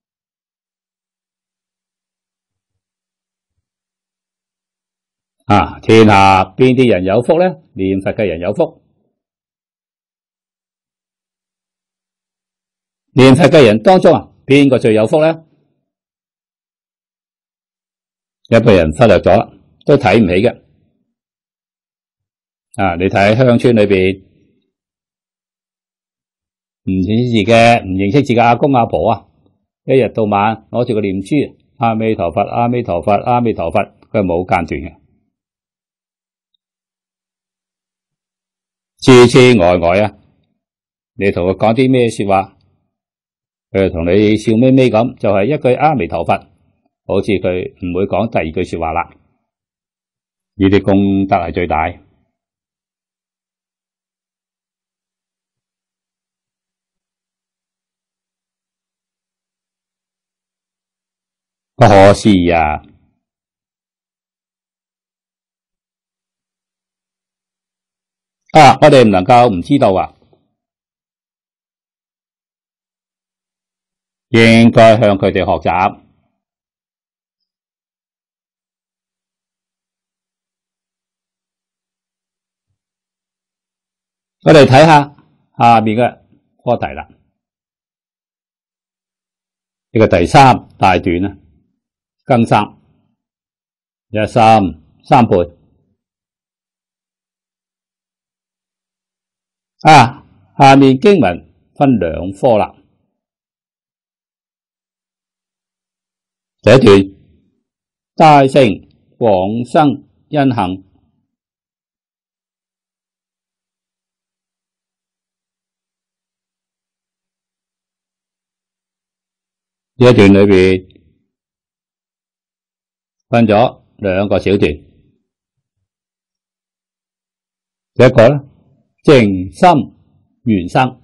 啊，天下邊啲人有福咧？念佛嘅人有福。念佛嘅人當中啊，邊個最有福咧？一般人忽略咗，都睇唔起嘅。啊，你睇鄉村裏邊唔認識自己、唔認識自己阿公阿婆啊，一日到晚攞住個念珠，阿彌陀佛、阿彌陀佛、阿彌陀佛，佢係冇間斷嘅。痴痴呆呆啊！你同佢講啲咩說話，佢同你笑眯眯咁，就係一句阿彌陀佛，好似佢唔會講第二句說話啦。呢啲功德係最大，不可思議啊！啊！我哋唔能夠唔知道啊，應該向佢哋學習。我哋睇下下面嘅課題啦，呢個第三大段啊，庚三一三三半。啊，下面經文分兩科啦。第一段，大乘往生因行。呢一段裏邊分咗兩個小段，第一個咧，淨心緣生。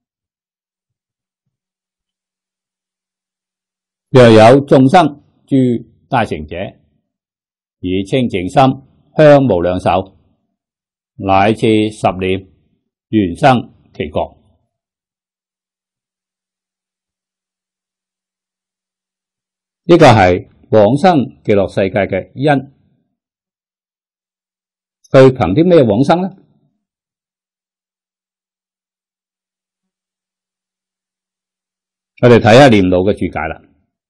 若有眾生住大乘者，以清淨心向無量壽，乃至十念，緣生其國。呢個係往生極樂世界嘅因。佢憑啲咩往生呢？我哋睇下念老嘅注解啦。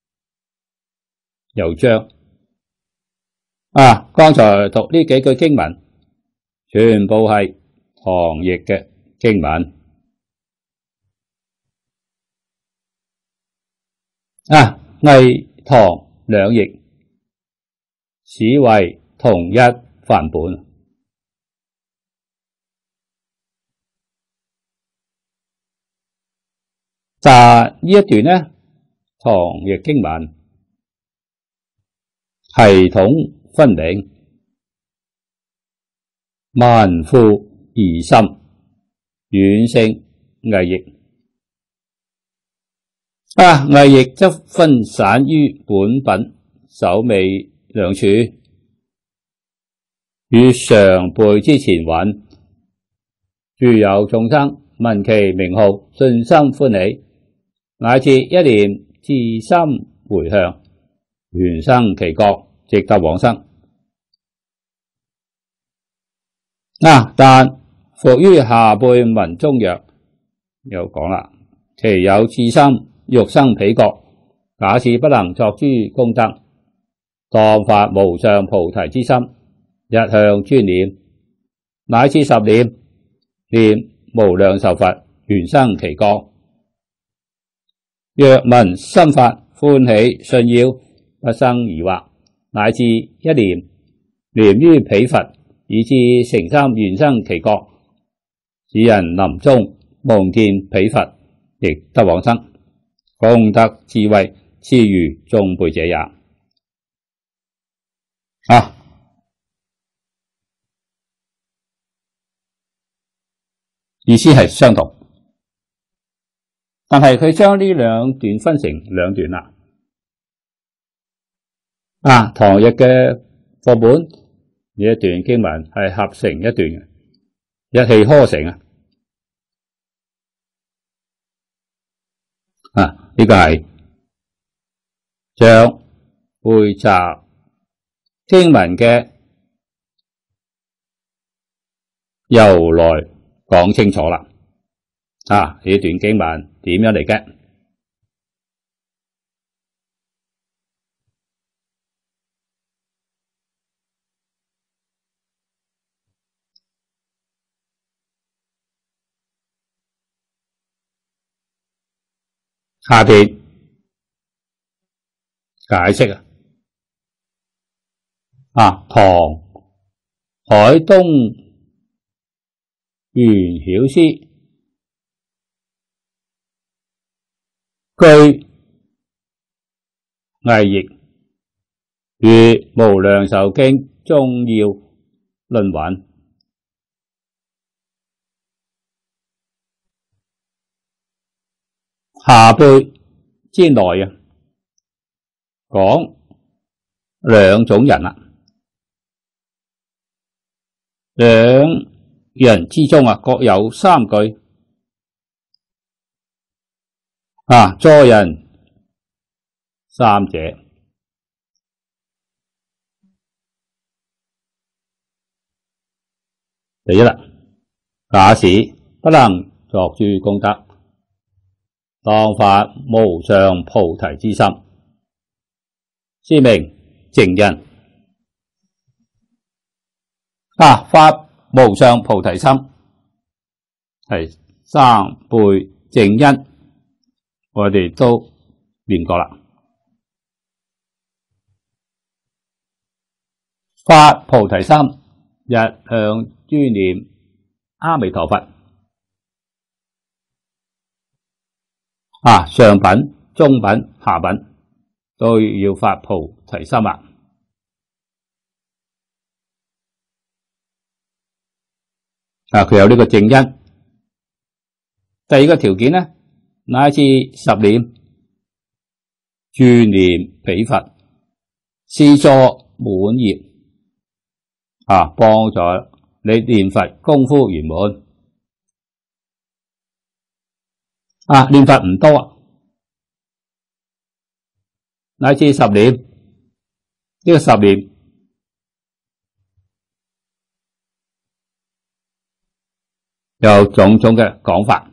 又章啊，剛才讀呢幾句經文，全部係唐譯嘅經文啊，魏唐兩譯始為同一範本。但呢一段呢，唐譯經文系統分明，文富而深，遠勝魏譯。啊，魏譯則分散於本品首尾兩處，於上輩之前云：諸有眾生聞其名號，信心歡喜，乃至一念至心回向，緣生其國，即得往生。啊，但復於下輩聞中曰，又講啦，其有至心欲生彼國，假使不能作諸功德，當發無上菩提之心，一向專念，乃至十念，念無量壽佛，緣生其國。若聞心法歡喜信要，不生疑惑，乃至一念，念於彼佛，以至誠心緣生其國。此人臨終夢見彼佛， 亦得往生，功德智慧賜予眾輩者也。啊，意思係相同，但係佢將呢兩段分成兩段啦。啊，唐譯嘅課本呢一段經文係合成一段嘅，一氣呵成啊！啊，呢個係將匯集經文嘅由來講清楚啦。啊，呢段經文點樣嚟嘅？下邊解釋啊，啊，唐海東元曉師據魏譯與無量壽經中要論云，下輩之內啊，講兩種人啦，兩人之中啊，各有三句啊，助人三者。第一啦，假使不能作諸功德，當發無上菩提之心，是名正因。啊，發無上菩提心係三輩正因，我哋都念過啦。發菩提心，日向諸念阿彌陀佛。啊，上品、中品、下品都要發菩提心啊！啊，佢有呢個正因。第二個條件呢，乃至十念住念彼佛，是作滿業啊，幫助你念佛功夫圓滿。啊，念佛唔多啊，乃至十念，呢、這個十念有種種嘅講法。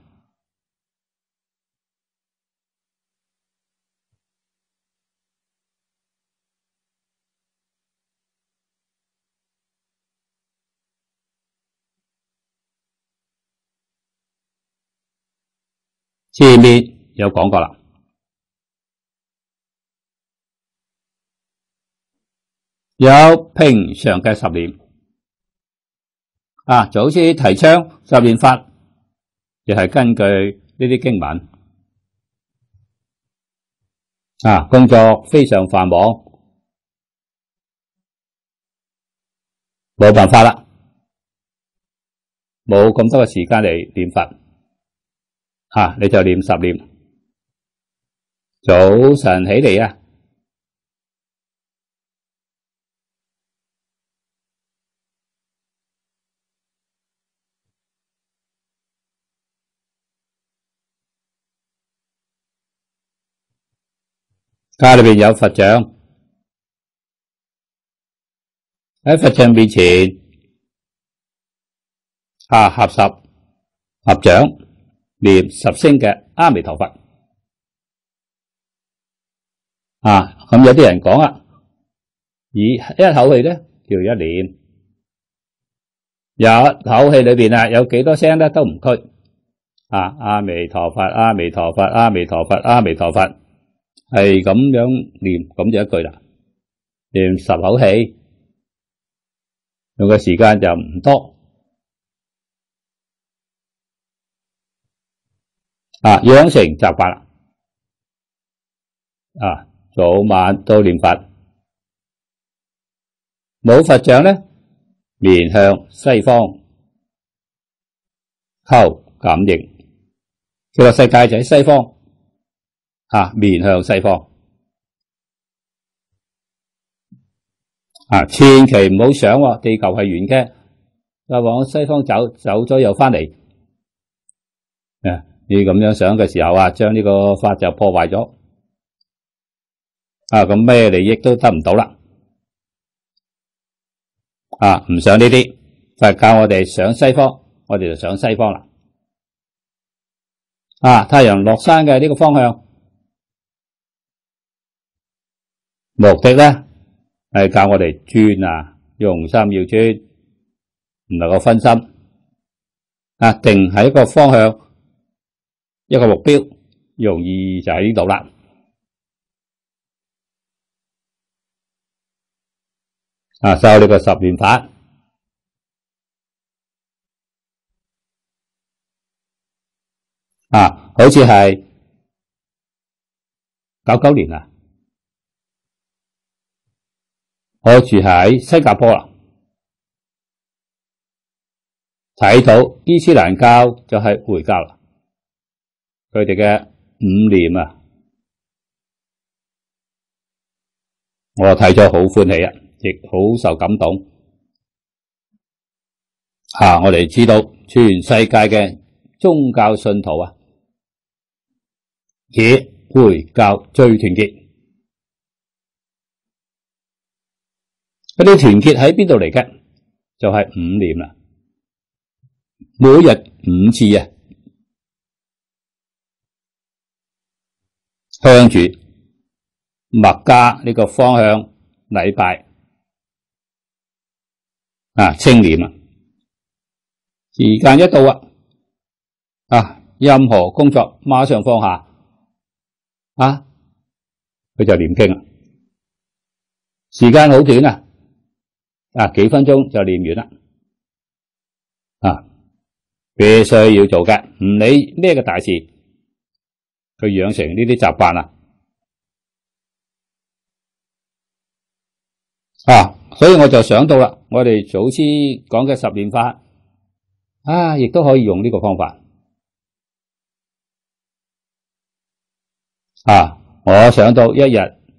前面有講過啦，有平常嘅十念啊，就好似提倡十念法，亦係根據呢啲經文啊，工作非常繁忙，冇辦法啦，冇咁多嘅時間嚟念佛。啊！你就念十念，早晨起嚟啊，家裏邊有佛像，喺佛像面前啊，合十合掌，念十聲嘅阿彌陀佛啊！咁有啲人講啊，以一口氣咧叫一念，有一口氣裏邊啊有幾多聲咧都唔拘啊！阿彌陀佛，阿彌陀佛，阿彌陀佛，阿彌陀佛，係咁樣念，咁就一句啦，念十口氣，用嘅時間就唔多。 啊，養成習慣啦。啊，早晚都念佛。冇佛像咧，面向西方，求感應。極樂世界就喺西方，啊，面向西方。啊，千祈唔好想喎，地球係圓嘅，就往西方走，走咗又翻嚟。啊，你咁樣想嘅時候啊，將呢個法就破壞咗。啊，咁咩利益都得唔到啦。啊，唔想呢啲，佛教我哋上西方，我哋就上西方啦。啊，太陽落山嘅呢個方向，目的咧係教我哋專啊，用心要專，唔能夠分心。啊，定喺一個方向，一個目標，容易就喺呢度啦。啊，修呢個十念法。啊，好似係九九年啊，我住喺新加坡啦，睇到伊斯蘭教就係回教啦，佢哋嘅五念啊，我睇咗好歡喜啊，亦好受感動。啊，我哋知道全世界嘅宗教信徒啊，以回教最團結。嗰啲團結喺邊度嚟嘅？就係五念啦，每日五次啊，向住麥加呢個方向禮拜啊，清念啊，時間一到啊，啊，任何工作馬上放下。啊，佢就念經啦，時間好短啊，啊，幾分鐘就念完啦，啊，必須要做嘅，唔理咩嘅大事，佢養成呢啲習慣啦，啊，所以我就想到啦，我哋祖師講嘅十念法，啊，亦都可以用呢個方法。啊！我想到一日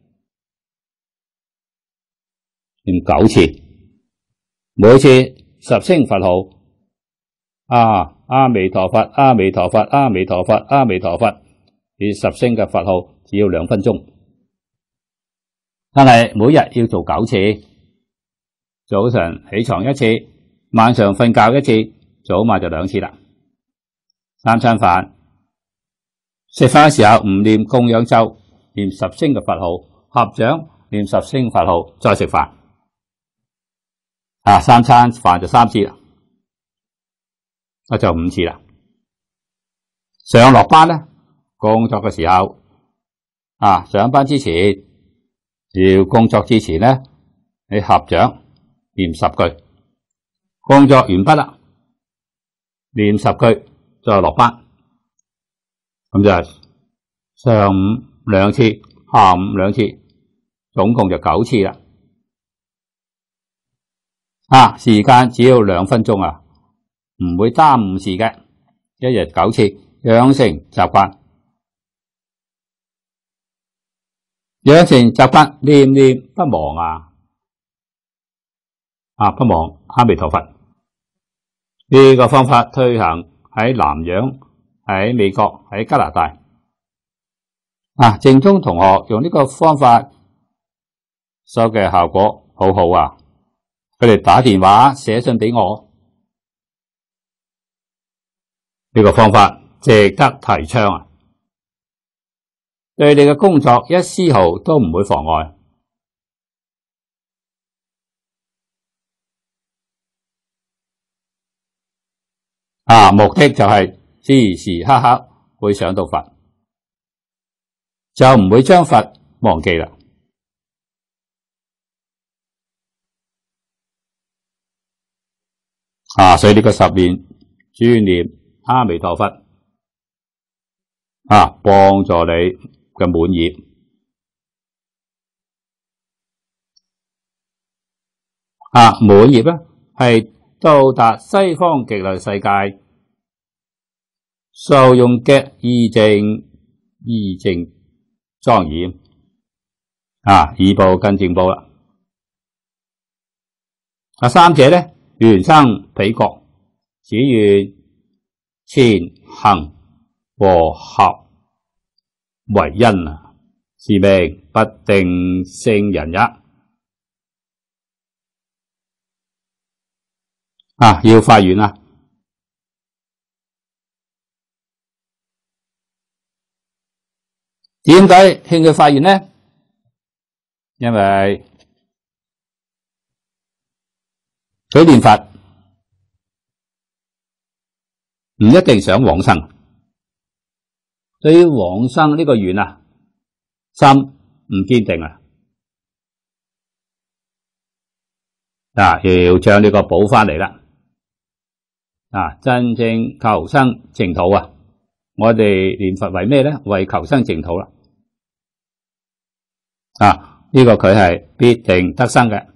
念九次，每次十聲佛號，啊，阿彌陀佛，阿彌陀佛，阿彌陀佛，阿彌陀佛，呢十聲嘅佛號只要兩分鐘，但係每日要做九次，早晨起床一次，晚上瞓覺一次，早晚就兩次啦。三餐飯。食飯嘅時候唔念供養咒，念十聲嘅佛號，合掌念十聲佛號，再食飯。啊，三餐飯就三次啦，啊就五次啦。上落班咧，工作嘅時候，啊上班之前，要工作之前咧，你合掌念十句，工作完畢啦，念十句，再落班。咁就係上午兩次，下午兩次，總共就九次啦。啊，時間只要兩分鐘啊，唔會耽誤事嘅。一日九次，養成習慣，養成習慣，念念不忘啊！啊，不忘阿彌陀佛。呢個方法推行喺南洋，喺美國，喺加拿大。啊，正宗同學用呢個方法收嘅效果好好啊！佢哋打電話寫信俾我，呢個方法值得提倡啊！對你嘅工作一絲毫都唔會妨礙。啊，目的就係時時刻刻會想到佛，就唔會將佛忘記啦。啊，所以呢個十年專念阿彌陀佛， 啊，幫助你嘅滿業。啊，滿業咧係到達西方極樂世界受用嘅義正義正莊嚴啊，二部跟正部啦。啊，三者咧原生彼國，只願前行和合為因啊，是名不定聖人也。啊，要發願啊！點解勸佢發願呢？因為佢念佛唔一定想往生，對於往生呢個願啊，心唔堅定啊，啊要將呢個補翻嚟啦。啊，真正求生淨土啊！我哋念佛為咩咧？為求生淨土啦。啊，呢個佢係必定得生嘅。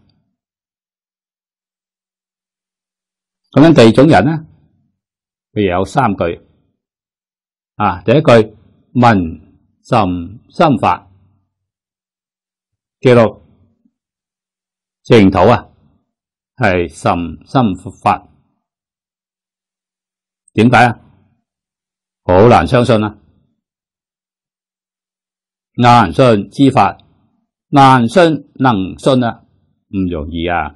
咁樣第二種人咧，佢有三句。啊，第一句聞甚深法，記錄淨土啊，係甚深法。點解啊？好難相信啊！難信之法，難信能信啊，唔容易啊！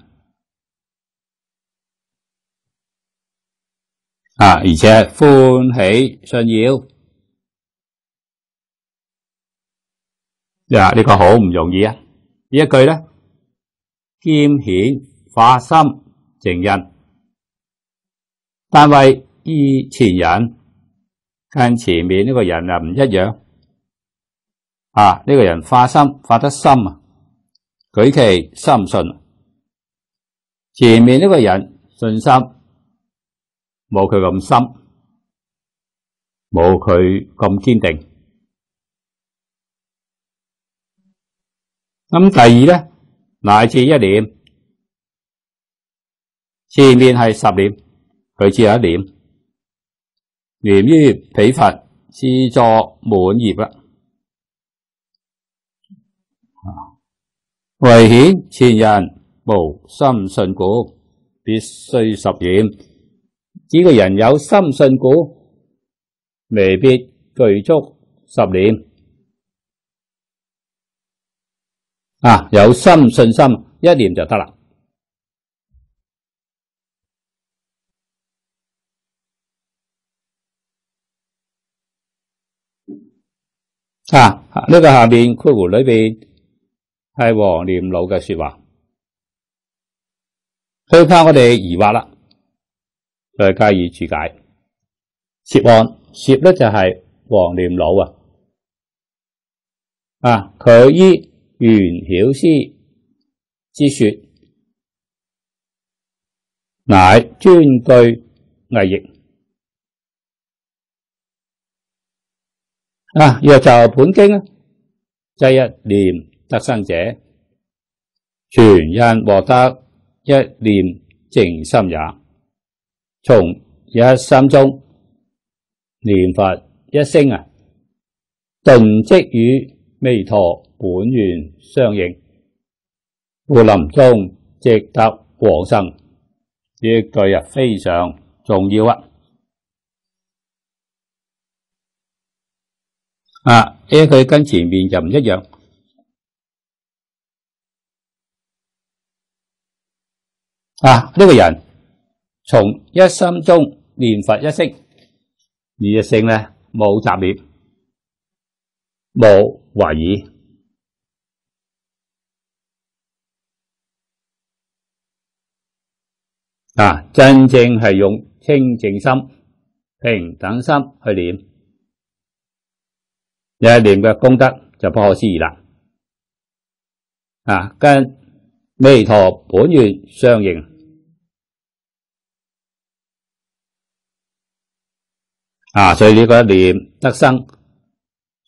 啊，而且歡喜信要，呀，呢個好唔容易啊！呢一句咧，兼顯發心正因，但為依前人跟前面呢個人啊唔一樣啊！呢、這個人發心發得深啊，舉其深信；前面呢個人信心冇佢咁深，冇佢咁堅定。咁第二咧，乃至一念，前面係十念，佢只有一念。念於彼佛自助滿業啦，為顯前人無深信故，必須十念。呢個人有深信故，未必具足十念。啊，有深信心，一念就得啦。啊！呢、這個下面括弧裏邊係黃念老嘅說話，佢怕我哋疑惑啦，再加以注解。攝案攝咧就係黃念老啊，啊佢依玄曉師之說，乃專據偽譯。啊，若就本經啊，即一念得生者，全因獲得一念淨心也。從一心中念佛一聲啊，頓即與彌陀本願相應，故臨終即得往生。呢句啊非常重要啊！啊，因為佢跟前面就唔一樣。啊，呢、這個人從一心中念佛一聲，呢一聲咧冇雜念，冇懷疑。啊，真正係用清淨心、平等心去念。一念嘅功德就不可思議啦！啊，跟彌陀本願相應啊，所以呢個一念得生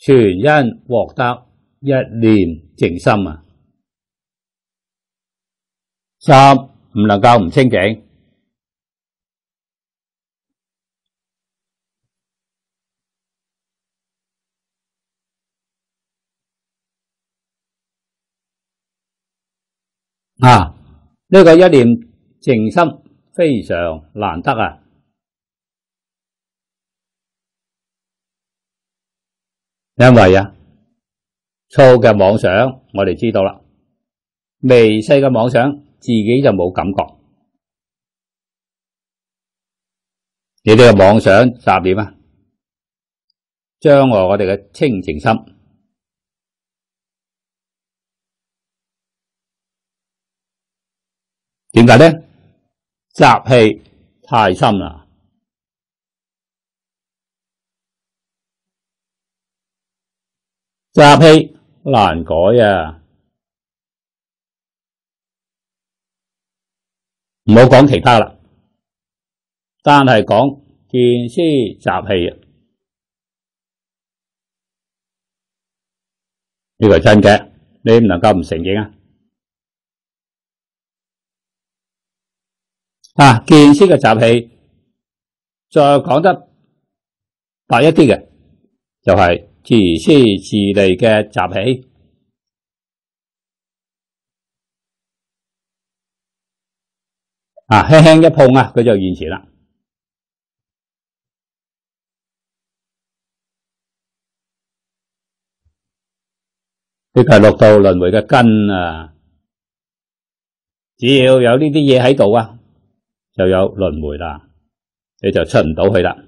全因獲得一念淨心啊！心唔能夠唔清淨。啊！呢個一念淨心非常難得啊！因為啊，粗嘅妄想我哋知道啦，微細嘅妄想自己就冇感覺。你哋嘅妄想雜念啊，障礙我哋嘅清淨心。點解呢？習氣太深啦，習氣難改啊！唔好講其他啦，單係講見思習氣啊，呢個係真嘅，你唔能夠唔承認啊！啊，見思嘅習氣，再講得白一啲嘅，就係、是、自私自利嘅習氣。啊，輕輕一碰啊，佢就現前啦。呢個係六道輪迴嘅根啊！只要有呢啲嘢喺度啊，就有輪迴啦，你就出唔到去啦。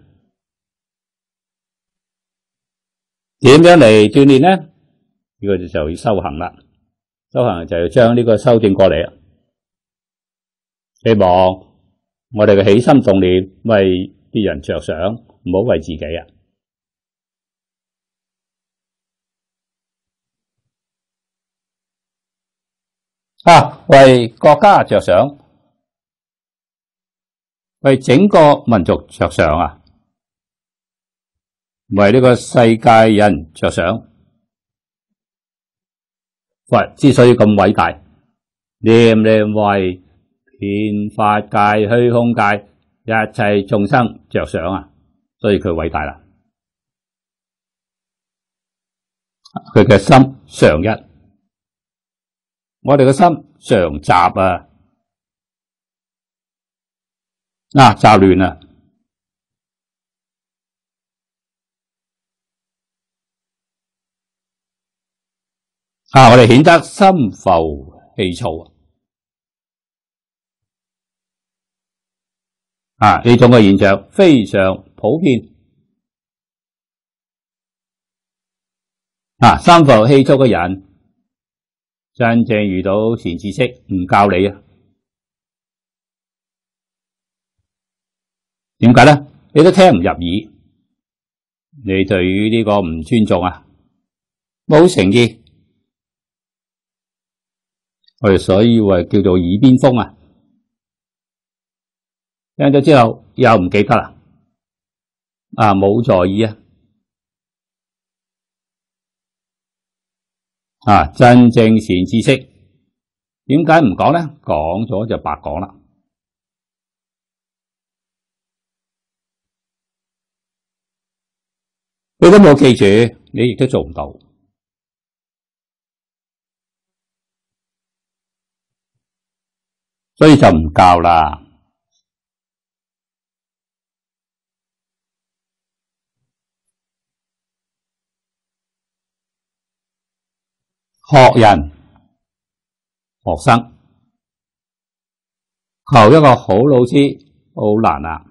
點樣嚟鍛煉呢？呢個就要修行啦。修行就要將呢個修正過嚟。希望我哋嘅起心動念為別人着想，唔好為自己啊！啊，為國家着想，為整個民族着想啊！為呢個世界人着想。佛之所以咁偉大，念念為遍法界、虛空界一切眾生着想啊，所以佢偉大啦。佢嘅心常一，我哋嘅心常雜啊，啊雜亂啊。啊！我哋顯得心浮氣躁啊！呢種嘅現象非常普遍啊！心浮氣躁嘅人，真正遇到善知識唔教你啊？點解咧？你都聽唔入耳，你對於呢個唔尊重啊，冇誠意。我哋所以話叫做耳邊風啊，聽咗之後又唔記得啦，啊冇在意啊，啊真正善知識點解唔講咧？講咗就白講啦，你都冇記住，你亦都做唔到。所以就唔教啦。學人、學生求一個好老師好難啊！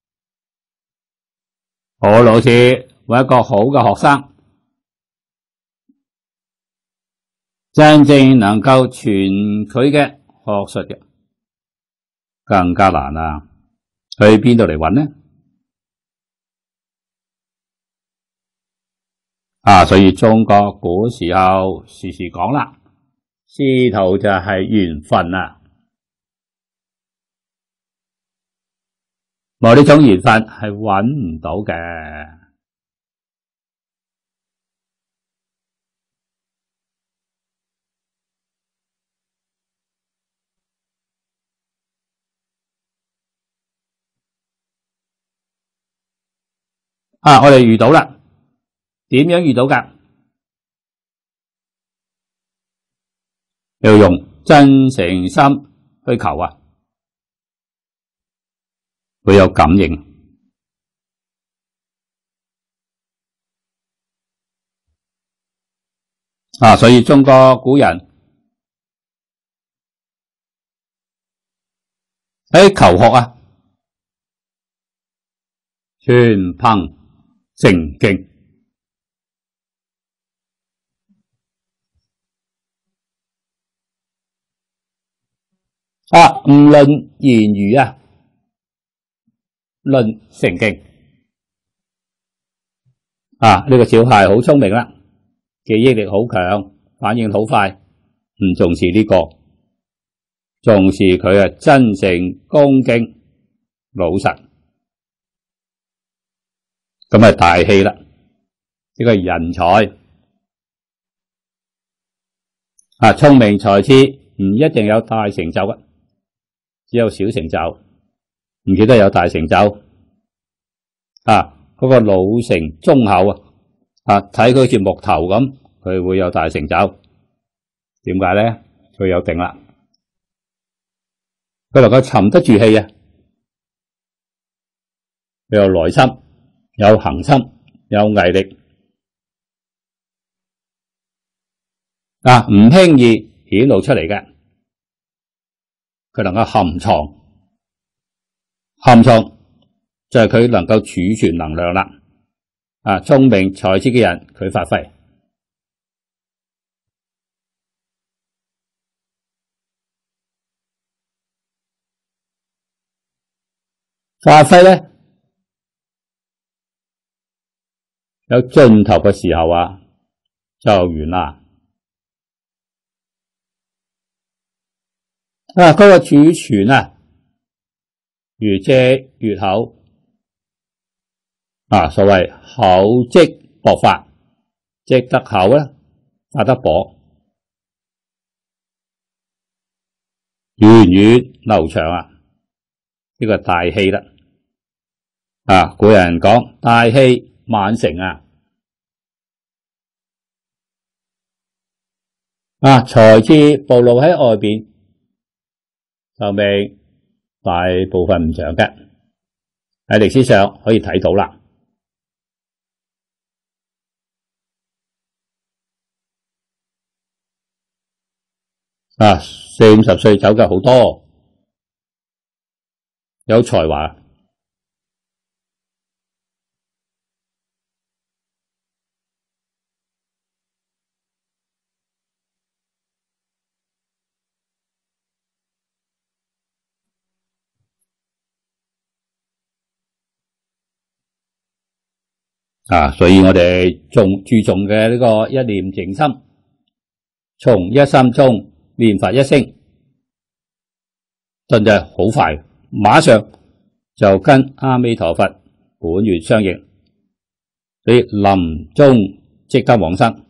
好老師搵一個好嘅學生，真正能夠傳佢嘅學術嘅，更加難啊！去邊度嚟搵呢？啊，所以中國古時候時時講啦，師徒就係緣分啊，冇呢種緣分係搵唔到嘅。 啊，我哋遇到啦，點樣遇到㗎？要用真誠心去求啊，會有感應。啊，所以中國古人喺求學啊，全憑誠敬。啊，唔論言語啊，論誠敬。啊，呢個小孩好聰明啦，記憶力好強，反應好快，唔重視呢個，重視佢係真誠、恭敬、老實，咁係大氣啦。呢個係人才。啊，聰明才智唔一定有大成就嘅，只有小成就，唔記得有大成就。啊，嗰個老成忠厚啊，啊，睇佢好似木頭咁，佢會有大成就。點解咧？佢有定啦，佢能夠沉得住氣啊，佢有耐心，有恒心，有毅力。啊，唔輕易顯露出嚟嘅，佢能夠含藏，含藏就係佢能夠儲存能量啦。啊，聰明才智嘅人，佢發揮，發揮咧有盡頭嘅時候啊，就完啦。啊，嗰個儲存啊，越積越厚。啊，所謂厚積薄發，積得厚咧，發得薄，源遠流長啊！呢個大器啦。啊，古人講大器晚成啊。啊，才智暴露喺外邊，壽命大部分唔長嘅，喺歷史上可以睇到啦。啊，四五十歲走嘅好多，有才華。啊，所以我哋重注重嘅呢個一念靜心，從一心中念佛一聲，真係好快，馬上就跟阿彌陀佛本願相應，所以臨終即得往生。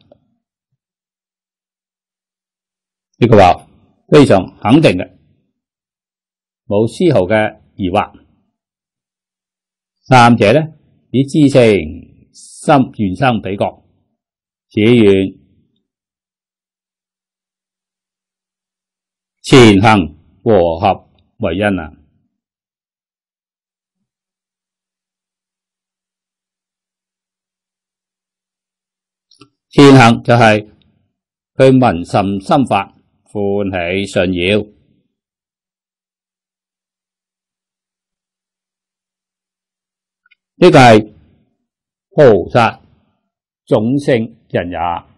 呢句話非常肯定嘅，冇絲毫嘅疑惑。三者咧以知性心緣生彼國，只願前行和合為因啊！前行就係佢聞甚深法，歡喜信要。呢個係菩薩種性人也。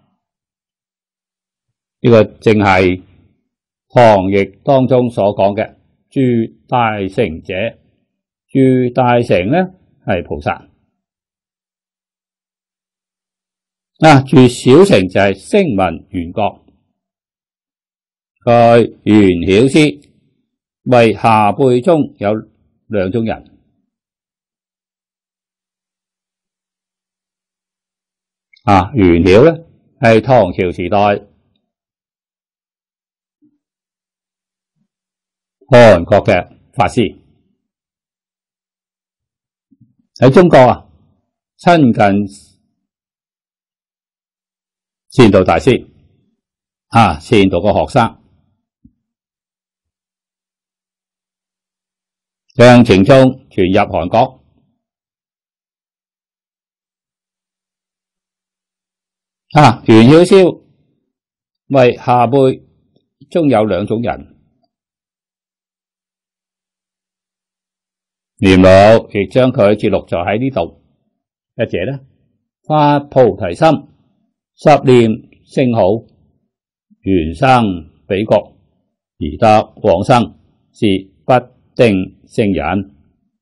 呢個正係唐譯當中所講嘅諸大成者，諸大成呢係菩薩。啊，諸小成就係聲聞緣覺。佢緣曉師為下輩中有兩種人。啊，緣曉咧係唐朝時代韓國嘅法師，喺中國啊親近善導大師啊，善導個學生，將禪宗傳入韓國。啊，袁曉霄為下輩中有兩種人，念老亦將佢節錄咗喺呢度。一者呢，發菩提心，十念聖號，緣生彼國，而得往生，是不定聖人。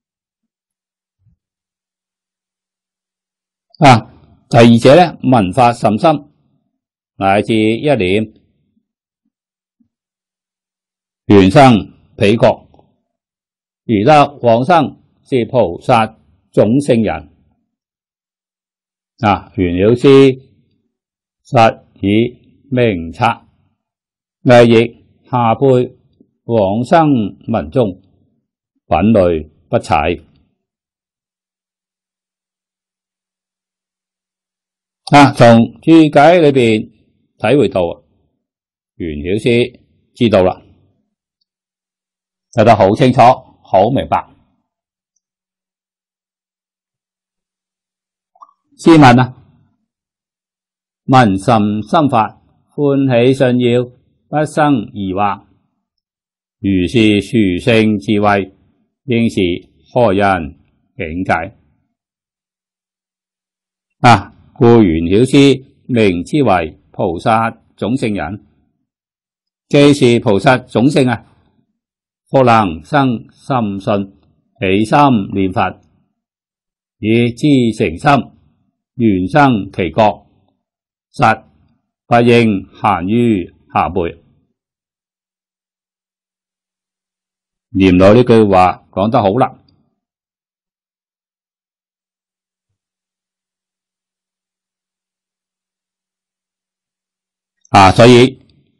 啊，第二者呢，聞法甚深，乃至一念緣生彼國，而得往生，是菩薩種聖人。啊，袁曉師實以明察，毅譯下輩往生文中，品類不齊。啊，從注解裏邊體會到，袁曉師知道啦，睇得好清楚，好明白。試問啊，聞甚深法，歡喜信要，不生疑惑，如是殊勝智慧，應是何人境界？啊，故袁曉師名之為菩薩種聖人，既是菩薩種聖啊，復能生深信，起心念佛，以至誠心，緣生其國，實不應閒於下輩。念老呢句話講得好啦。啊，所以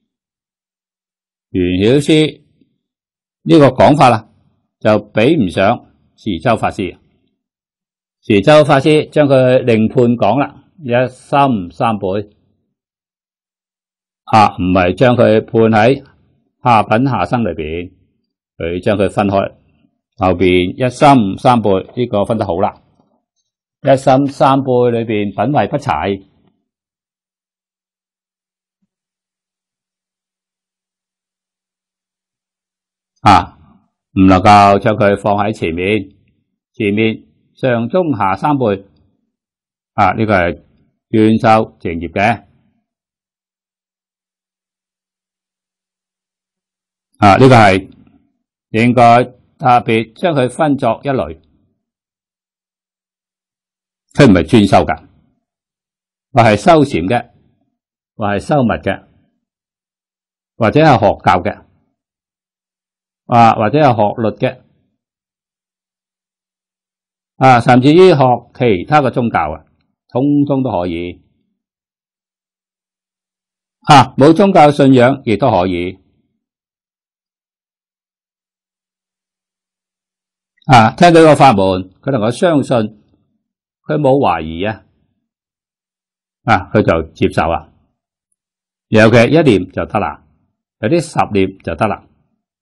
袁曉師呢個講法啦，就比唔上時周法師。時周法師將佢另判講啦，一心三輩啊，唔係將佢判喺下品下生裏邊，佢將佢分開。後邊一心三輩呢個分得好啦，一心三輩裏邊品位不齊啊，唔能夠將佢放喺前面，前面。上中下三輩啊，呢個係專修淨業嘅啊，呢個係應該特別將佢分作一類，佢唔係專修㗎，或係修禪嘅，或係修密嘅，或者係學教嘅，啊，或者係學律嘅。啊，甚至於學其他嘅宗教啊，通通都可以。啊，冇宗教信仰亦都可以。啊，聽到個法門，佢能夠相信，佢冇懷疑啊，啊，佢就接受啊。尤其一念就得啦，有啲十念就得啦。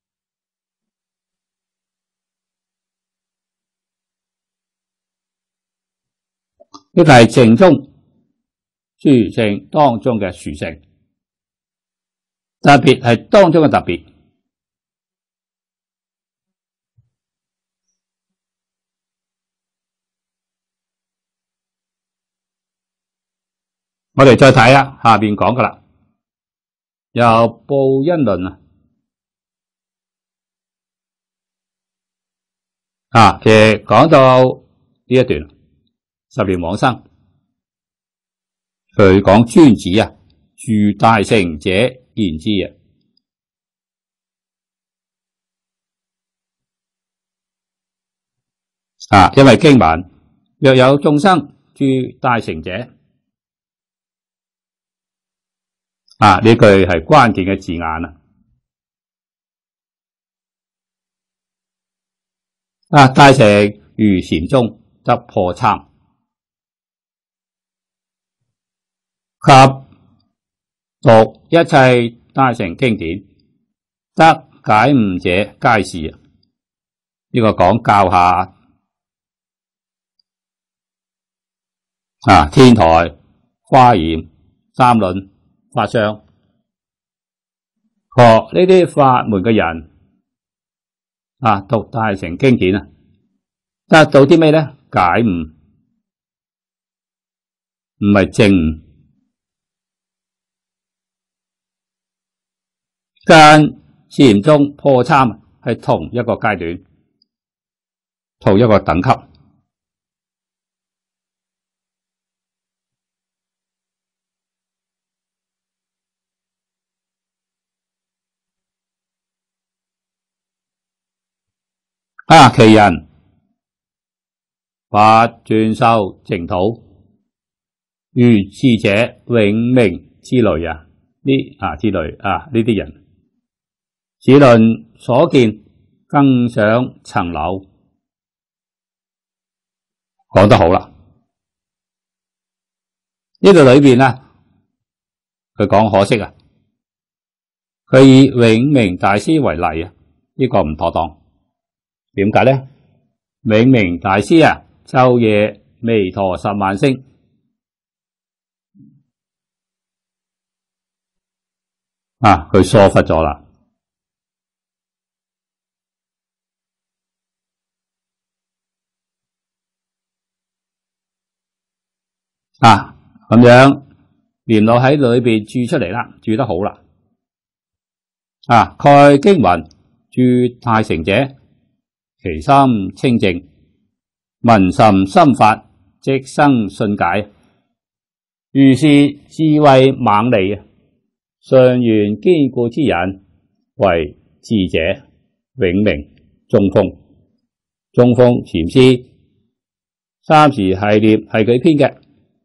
呢個係淨宗殊勝當中嘅殊勝，特別係當中嘅特別。我哋再睇下下邊講噶啦，由報因論啊，啊，其實講到呢一段。十念往生，佢講尊子啊，諸大乘者言之啊。啊，因為經文若有眾生諸大乘者，啊，呢句係關鍵嘅字眼啊。啊，大乘如禪宗則破參。 及讀一切大乘經典，得解悟者皆是。呢、這個講教下啊，天台、華嚴、三論、法相，學呢啲法門嘅人啊，讀大乘經典啊，得到啲咩咧？解悟，唔係證悟，跟禪宗破參係同一個階段，同一個等級。啊！其人不專修淨土，如智者、永明之類啊，呢啊之類啊呢啲人，只論所見，更上層樓。講得好啦！呢度裏邊啊，佢講可惜啊，佢以永明大師為例啊，呢、這個唔妥當。點解咧？永明大師啊，晝夜彌陀十萬聲啊，佢疏忽咗啦。啊，咁樣蓮老喺裏邊注出嚟啦，注得好啦。啊，蓋經云：諸大乘者，其心清淨，聞甚深法，即生信解。如是智慧猛利，信願堅固之人，為智者、永明、中鋒。中鋒禪師三時系列係佢編嘅。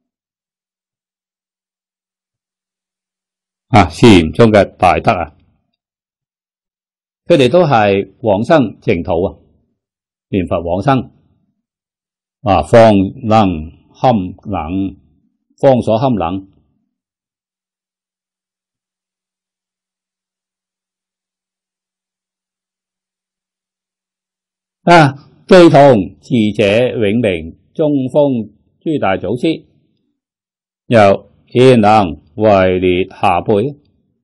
啊，禪宗嘅大德啊，佢哋都係往生淨土啊，念佛往生啊，方能堪能，方所堪能啊，既同智者、永明、中鋒諸大祖師，又焉能位列下輩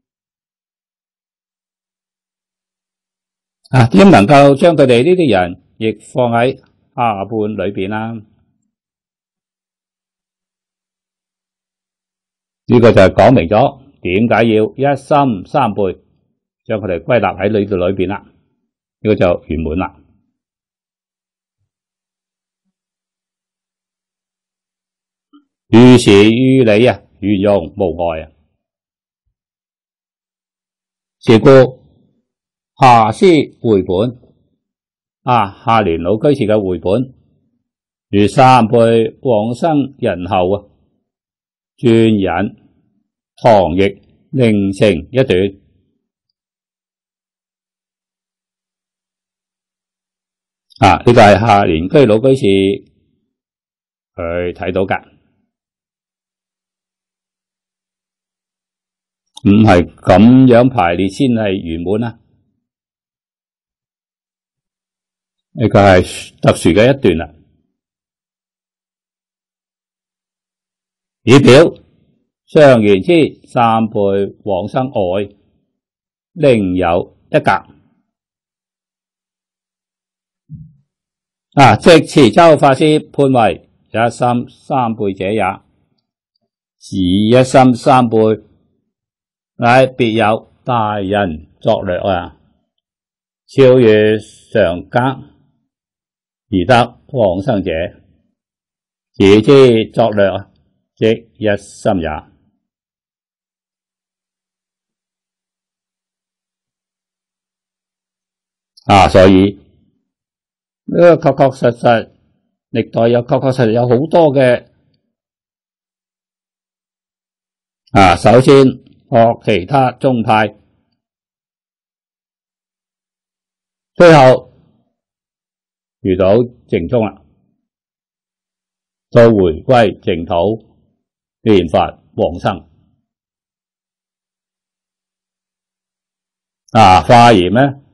啊？點能夠將佢哋呢啲人亦放喺下輩裏邊啦？呢個就係講明咗點解要一心三輩，將佢哋歸納喺裏度裏邊啦。呢個就圓滿啦。如是於理啊，圓融無礙啊。是故下師會本啊，下蓮老居士嘅會本，如三輩往生人後啊，專引唐譯另成一段啊，呢、這個係下蓮居老居士佢睇到噶。唔係咁樣排列先係圓滿啦，呢個係特殊嘅一段啦。以表上緣之三輩往生外，另有一格啊，即慈舟法師判為一心三輩者也。是一心三輩，乃別有大人作略啊，超越上格而得往生者，此之作略，即一心也。啊，所以呢個確確實實，歷代有確確實實有好多嘅啊，首先。學其他宗派，最後遇到淨宗啦，都回歸淨土，念佛往生。啊，華嚴咧，呢、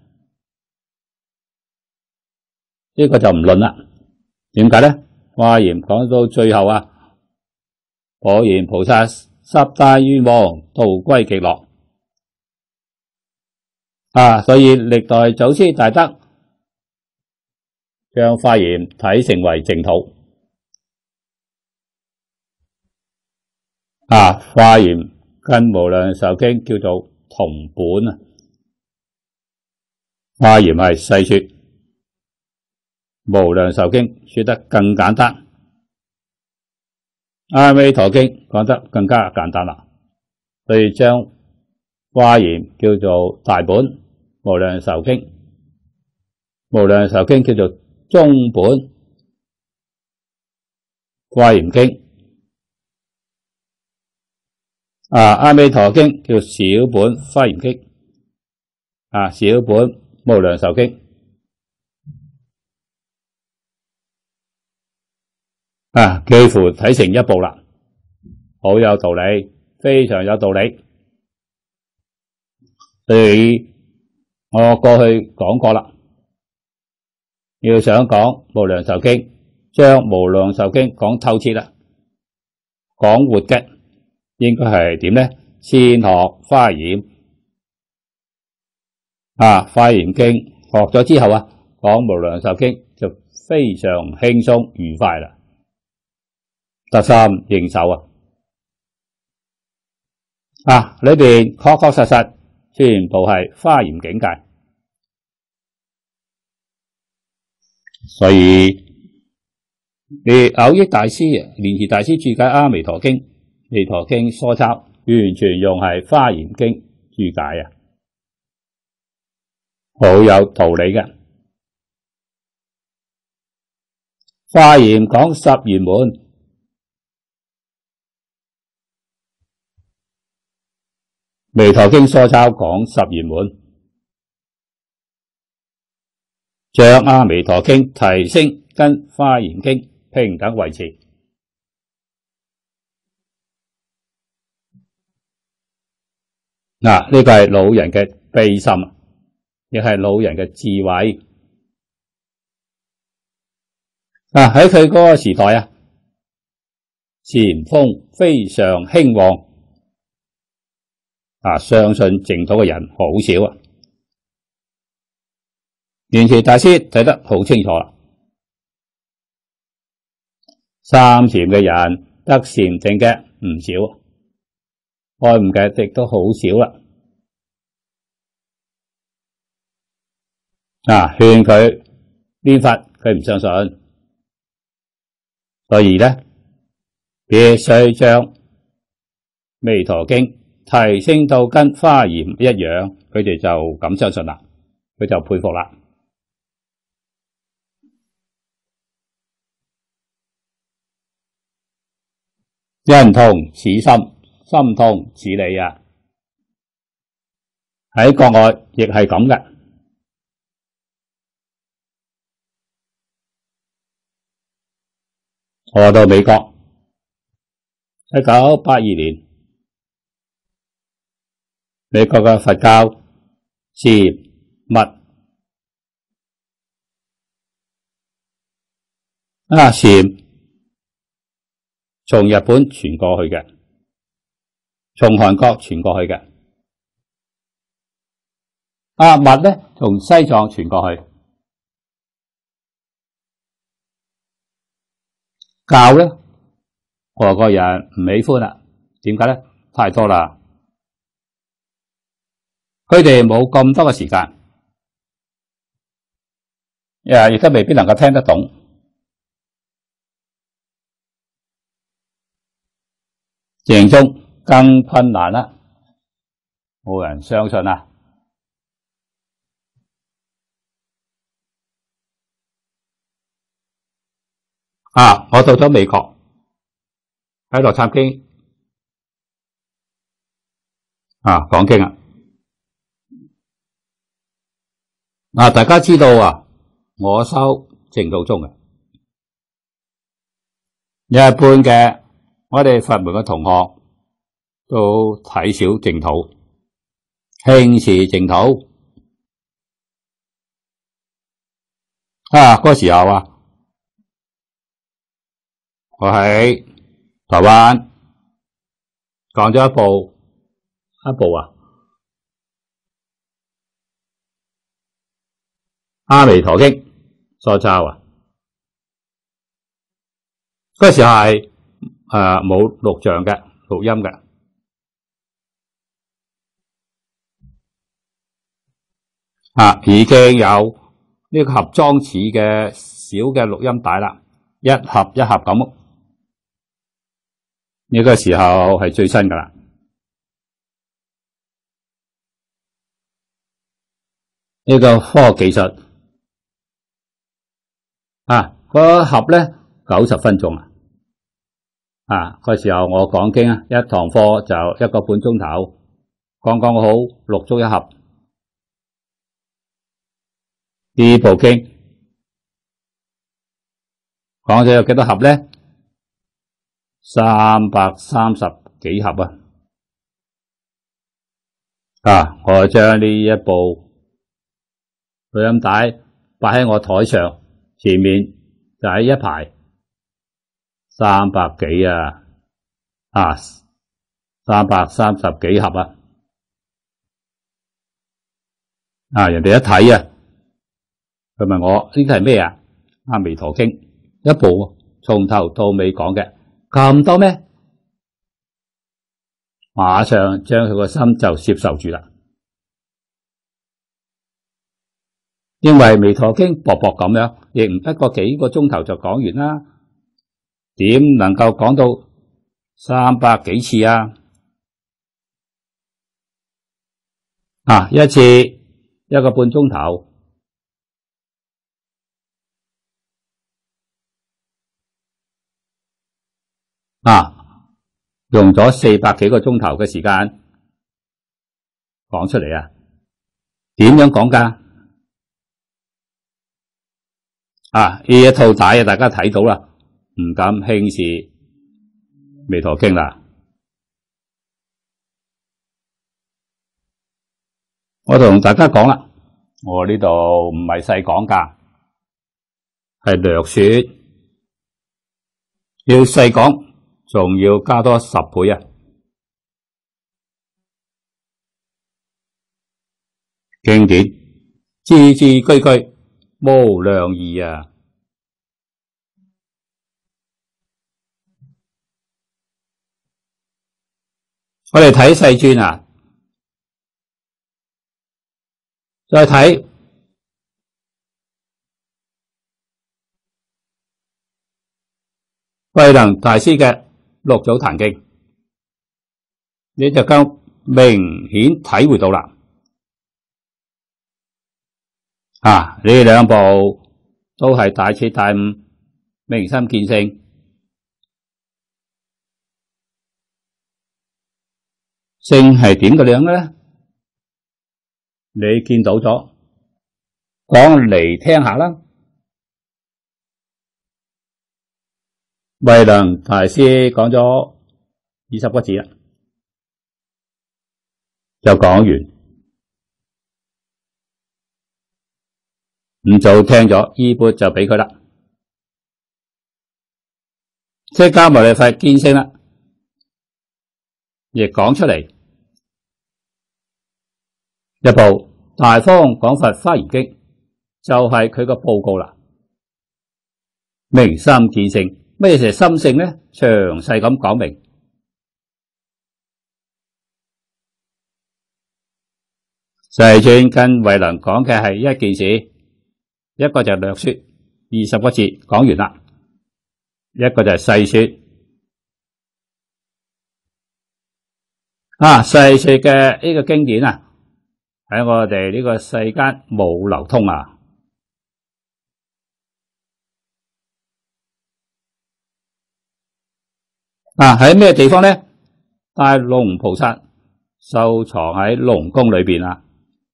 這個就唔論啦。點解咧？華嚴講到最後啊，果然菩薩十大願王度歸極樂啊，所以歷代祖師大德將華嚴睇成為淨土啊，華嚴跟無量壽經叫做同本啊。華嚴係細說，無量壽經說得更簡單，阿彌陀經講得更加簡單啦。所以將華嚴叫做大本，無量壽經，無量壽經叫做中本，華嚴經啊，阿彌陀經叫小本，華嚴經啊，小本無量壽經啊，幾乎睇成一部啦，好有道理，非常有道理。所以我過去講過啦，要想講無量壽經，將無量壽經講透徹啦，講活嘅，應該係點咧？先學華嚴啊，華嚴經學咗之後啊，講無量壽經就非常輕鬆愉快啦，得心應手啊！啊，裏邊確確實實全部係華嚴境界，所以你蕅益大師、蓮池大師注解《阿彌陀經》，《彌陀經》疏鈔完全用係華嚴經注解啊！好有道理嘅。華嚴講十圓滿，彌陀經疏鈔講十圓滿，將阿彌陀經提升跟華嚴經平等維持。嗱，呢個係老人嘅悲心，亦係老人嘅智慧。啊，喺佢嗰個時代啊，禪風非常興旺，啊，相信淨土嘅人好少啊。蓮池大師睇得好清楚啦，三禪嘅人得禪定嘅唔少，開悟嘅亦都好少啦。啊，勸佢念佛，佢唔相信，所以咧必須將彌陀經提升到跟華嚴一樣，佢哋就咁相信啦，佢就佩服啦。人同此心，心同此理啊！喺國外亦係咁嘅。我到美國，一九八二年，美國嘅佛教禪密啊禪從日本傳過去嘅，從韓國傳過去嘅，啊密咧從西藏傳過去。教咧，外國人唔喜歡啦。點解咧？太多啦，佢哋冇咁多嘅時間，誒，亦都未必能夠聽得懂。淨宗更困難啦，冇人相信啊！啊！我到咗美國，喺洛杉磯啊講經啊！啊，大家知道啊，我修淨土宗嘅，一般嘅我哋佛門嘅同學都睇少淨土，輕視淨土。啊，嗰個時候啊，我喺台灣講咗一部一部啊《阿彌陀經》疏抄啊，嗰時候係誒冇錄像嘅，錄音嘅啊，已經有呢個盒裝似嘅小嘅錄音帶啦，一盒一盒咁。呢個時候係最新噶啦。呢個科學技術啊，嗰盒咧九十分鐘啊，啊嗰時候我講經啊，一堂課就一個半鐘頭，剛剛好錄足一盒。呢部經講咗有幾多盒咧？三百三十幾盒啊！啊，我將呢一部錄音帶擺喺我台上，前面就喺一排三百幾啊，啊，三百三十幾盒啊！啊，人哋一睇啊，佢問我呢個係咩啊？阿彌陀經一部從頭到尾講嘅。咁多咩？馬上將佢個心就接受住啦。因為彌陀經薄薄咁樣，亦唔不過幾個鐘頭就講完啦。點能夠講到三百幾次啊？啊，一次一個半鐘頭。啊，用咗四百幾個鐘頭嘅時間講出嚟啊！點樣講噶？啊，呢一套帶啊，大家睇到啦，唔敢輕視彌陀經啦。我同大家講啦，我呢度唔係細講噶，係略說，要細講。仲要加多十倍啊！經典字字句句無量義啊！我哋睇世尊啊，再睇慧能大師嘅六祖壇經，你就更明顯體會到啦。啊，呢兩部都係大徹大悟、明心見性。性係點嘅樣嘅咧？你見到咗，講嚟聽下啦。慧能大師講咗二十個字啦，就講完。五祖聽咗，衣缽就俾佢啦。釋迦牟尼佛見性啦，亦講出嚟一部《大方廣佛華嚴經》，就係佢個報告啦。明心見性。咩係心性呢？詳細咁講明。世尊跟慧能講嘅係一件事，一個就係略說，二十個字講完啦；一個就係細說。啊，細說嘅呢個經典啊，喺我哋呢個世間冇流通啊。啊，喺咩地方咧？大龍菩薩收藏喺龍宮裏邊啊。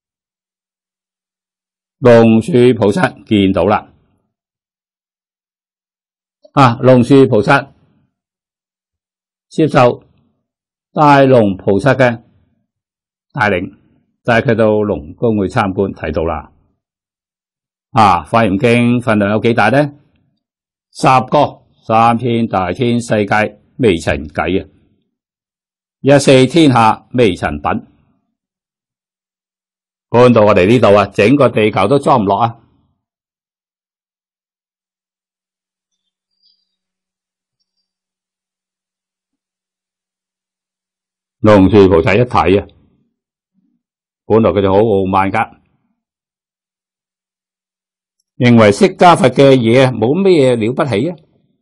龍樹菩薩見到啦。啊，龍樹菩薩接受《 大龍菩薩嘅帶領，帶佢到龍宮去參觀，睇到啦。啊，華嚴經份量有幾大呢？十個三千大千世界未曾計啊！一四天下未曾品，搬到我哋呢度啊，整個地球都裝唔落啊！龍樹菩薩一睇啊，本來佢就好傲慢噶，認為釋迦佛嘅嘢啊冇咩了不起啊！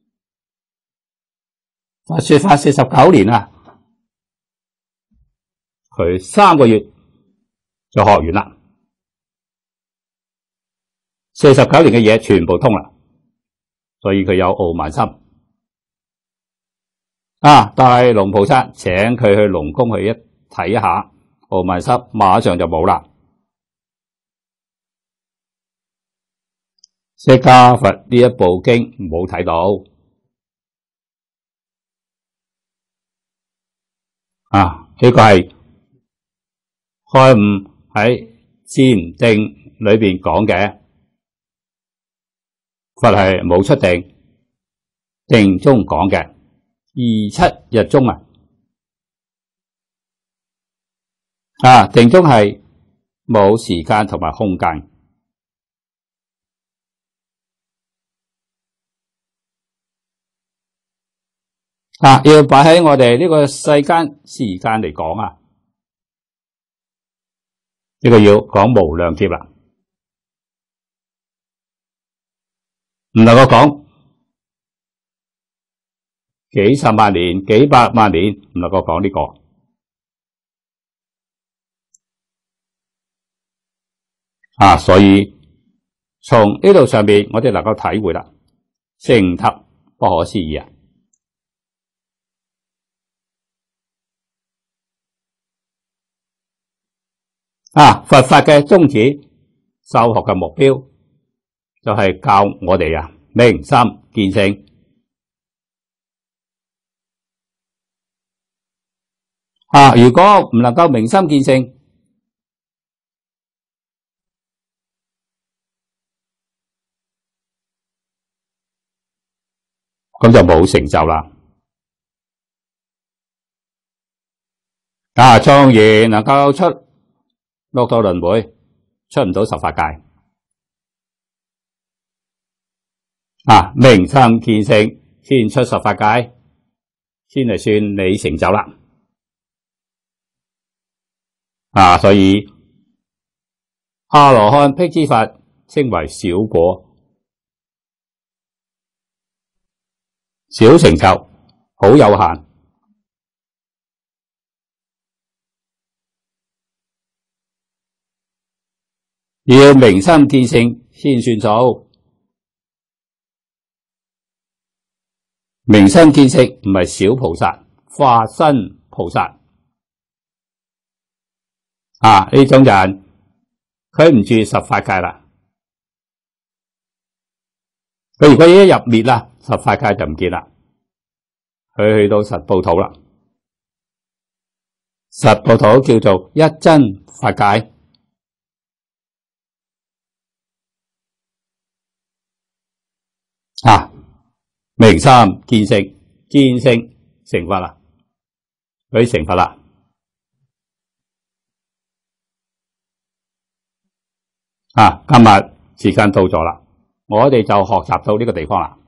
法說法四十九年啊，佢三個月就學完啦，四十九年嘅嘢全部通啦，所以佢有傲慢心。啊！大龍菩薩請佢去龍宮去一睇一下，傲慢心馬上就冇啦。釋迦佛呢一部經冇睇到啊！呢、這個係開悟喺禪定裏邊講嘅，佛係冇出定，定中講嘅。二七日中啊，啊定中係冇時間同埋空間啊，要擺喺我哋呢個世間時間嚟講啊，呢、這個要講無量劫啦，唔能夠講幾十萬年、幾百萬年，唔能夠講呢個啊，所以從呢度上面，我哋能夠體會啦，成特不可思議啊！啊，佛法嘅宗旨、修學嘅目標，就係教我哋啊明心見性。啊！如果唔能夠明心見性，咁就冇成就啦。啊，縱然能夠出六道輪迴，出唔到十法界。啊，明心見性先出十法界，先係算你成就啦。啊，所以阿羅漢辟支佛稱為小果，小成就，好有限。要明心見性先算數，明心見性唔係小菩薩，化身菩薩。啊！呢種人佢唔住十法界啦，佢如果一入滅啦，十法界就唔見啦，佢去到實報土啦。實報土叫做一真法界。啊！明心見性，見性成佛啦，佢成佛啦。啊！今日時間到咗啦，我哋就學習到呢個地方啦。